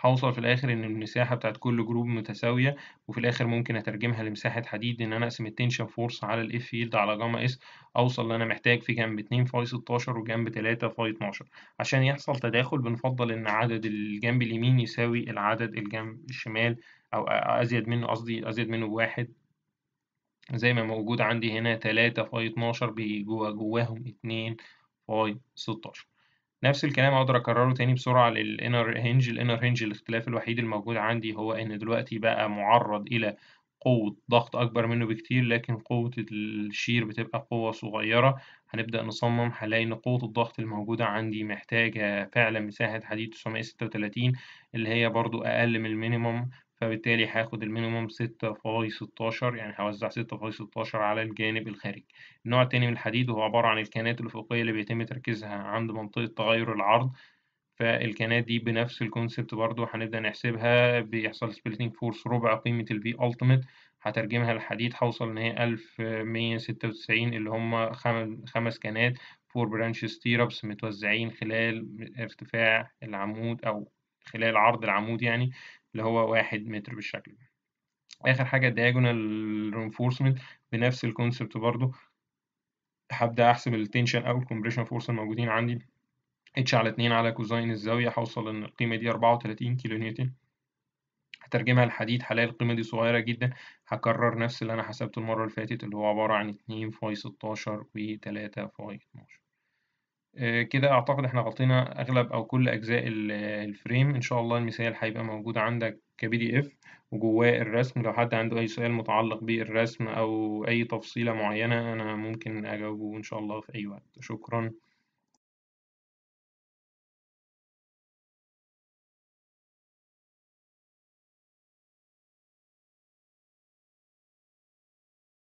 هاوصل في الآخر إن المساحة بتاعة كل جروب متساوية، وفي الآخر ممكن أترجمها لمساحة حديد إن أنا أقسم التنشن فورس على الإف يلد على جاما إس، أوصل إن أنا محتاج في جنب 2 فاي 16 وجنب 3 فاي 12. عشان يحصل تداخل بنفضل إن عدد الجنب اليمين يساوي العدد الجنب الشمال، أو أزيد منه، قصدي أزيد منه بواحد، زي ما موجود عندي هنا 3 فاي 12 جواهم 2 فاي 16. نفس الكلام أقدر أكرره تاني بسرعة للإنر هنج. الإنر هنج الاختلاف الوحيد الموجود عندي هو إن دلوقتي بقى معرض إلى قوة ضغط أكبر منه بكتير، لكن قوة الشير بتبقى قوة صغيرة. هنبدأ نصمم هنلاقي إن قوة الضغط الموجودة عندي محتاجة فعلا مساحة حديد 936 اللي هي برضو أقل من المينيموم، فبالتالي هاخد المينيموم 6 فاي 16، يعني هوزع 6 فاي 16 على الجانب الخارجي. النوع التاني من الحديد هو عبارة عن الكانات الأفقية اللي بيتم تركيزها عند منطقة تغير العرض، فالكانات دي بنفس الكونسبت برضو هنبدأ نحسبها. بيحصل سبليتنج فورس ربع قيمة البي ألتيميت، هترجمها للحديد هوصل إن هي 1196 اللي هم 5 كانات 4 برانش ستيرابس متوزعين خلال ارتفاع العمود أو خلال عرض العمود، يعني اللي هو 1 متر بالشكل ده. آخر حاجة الدياجونال رينفورسمنت بنفس الكونسبت برضو، هبدأ أحسب التنشن أو الكمبريشن فورس الموجودين عندي اتش على 2 على كوزين الزاوية، هوصل إن القيمة دي 34 كيلو نيوتن. هترجمها لحديد هلاقي القيمة دي صغيرة جدا، هكرر نفس اللي أنا حسبته المرة اللي فاتت اللي هو عبارة عن 2 فاي 16 و 3 فاي 12. كده أعتقد إحنا غطينا أغلب أو كل أجزاء الفريم. إن شاء الله المثال هيبقى موجود عندك كبي دي إف وجواه الرسم. لو حد عنده أي سؤال متعلق بالرسم أو أي تفصيلة معينة أنا ممكن أجاوبه إن شاء الله في أي وقت. شكرا.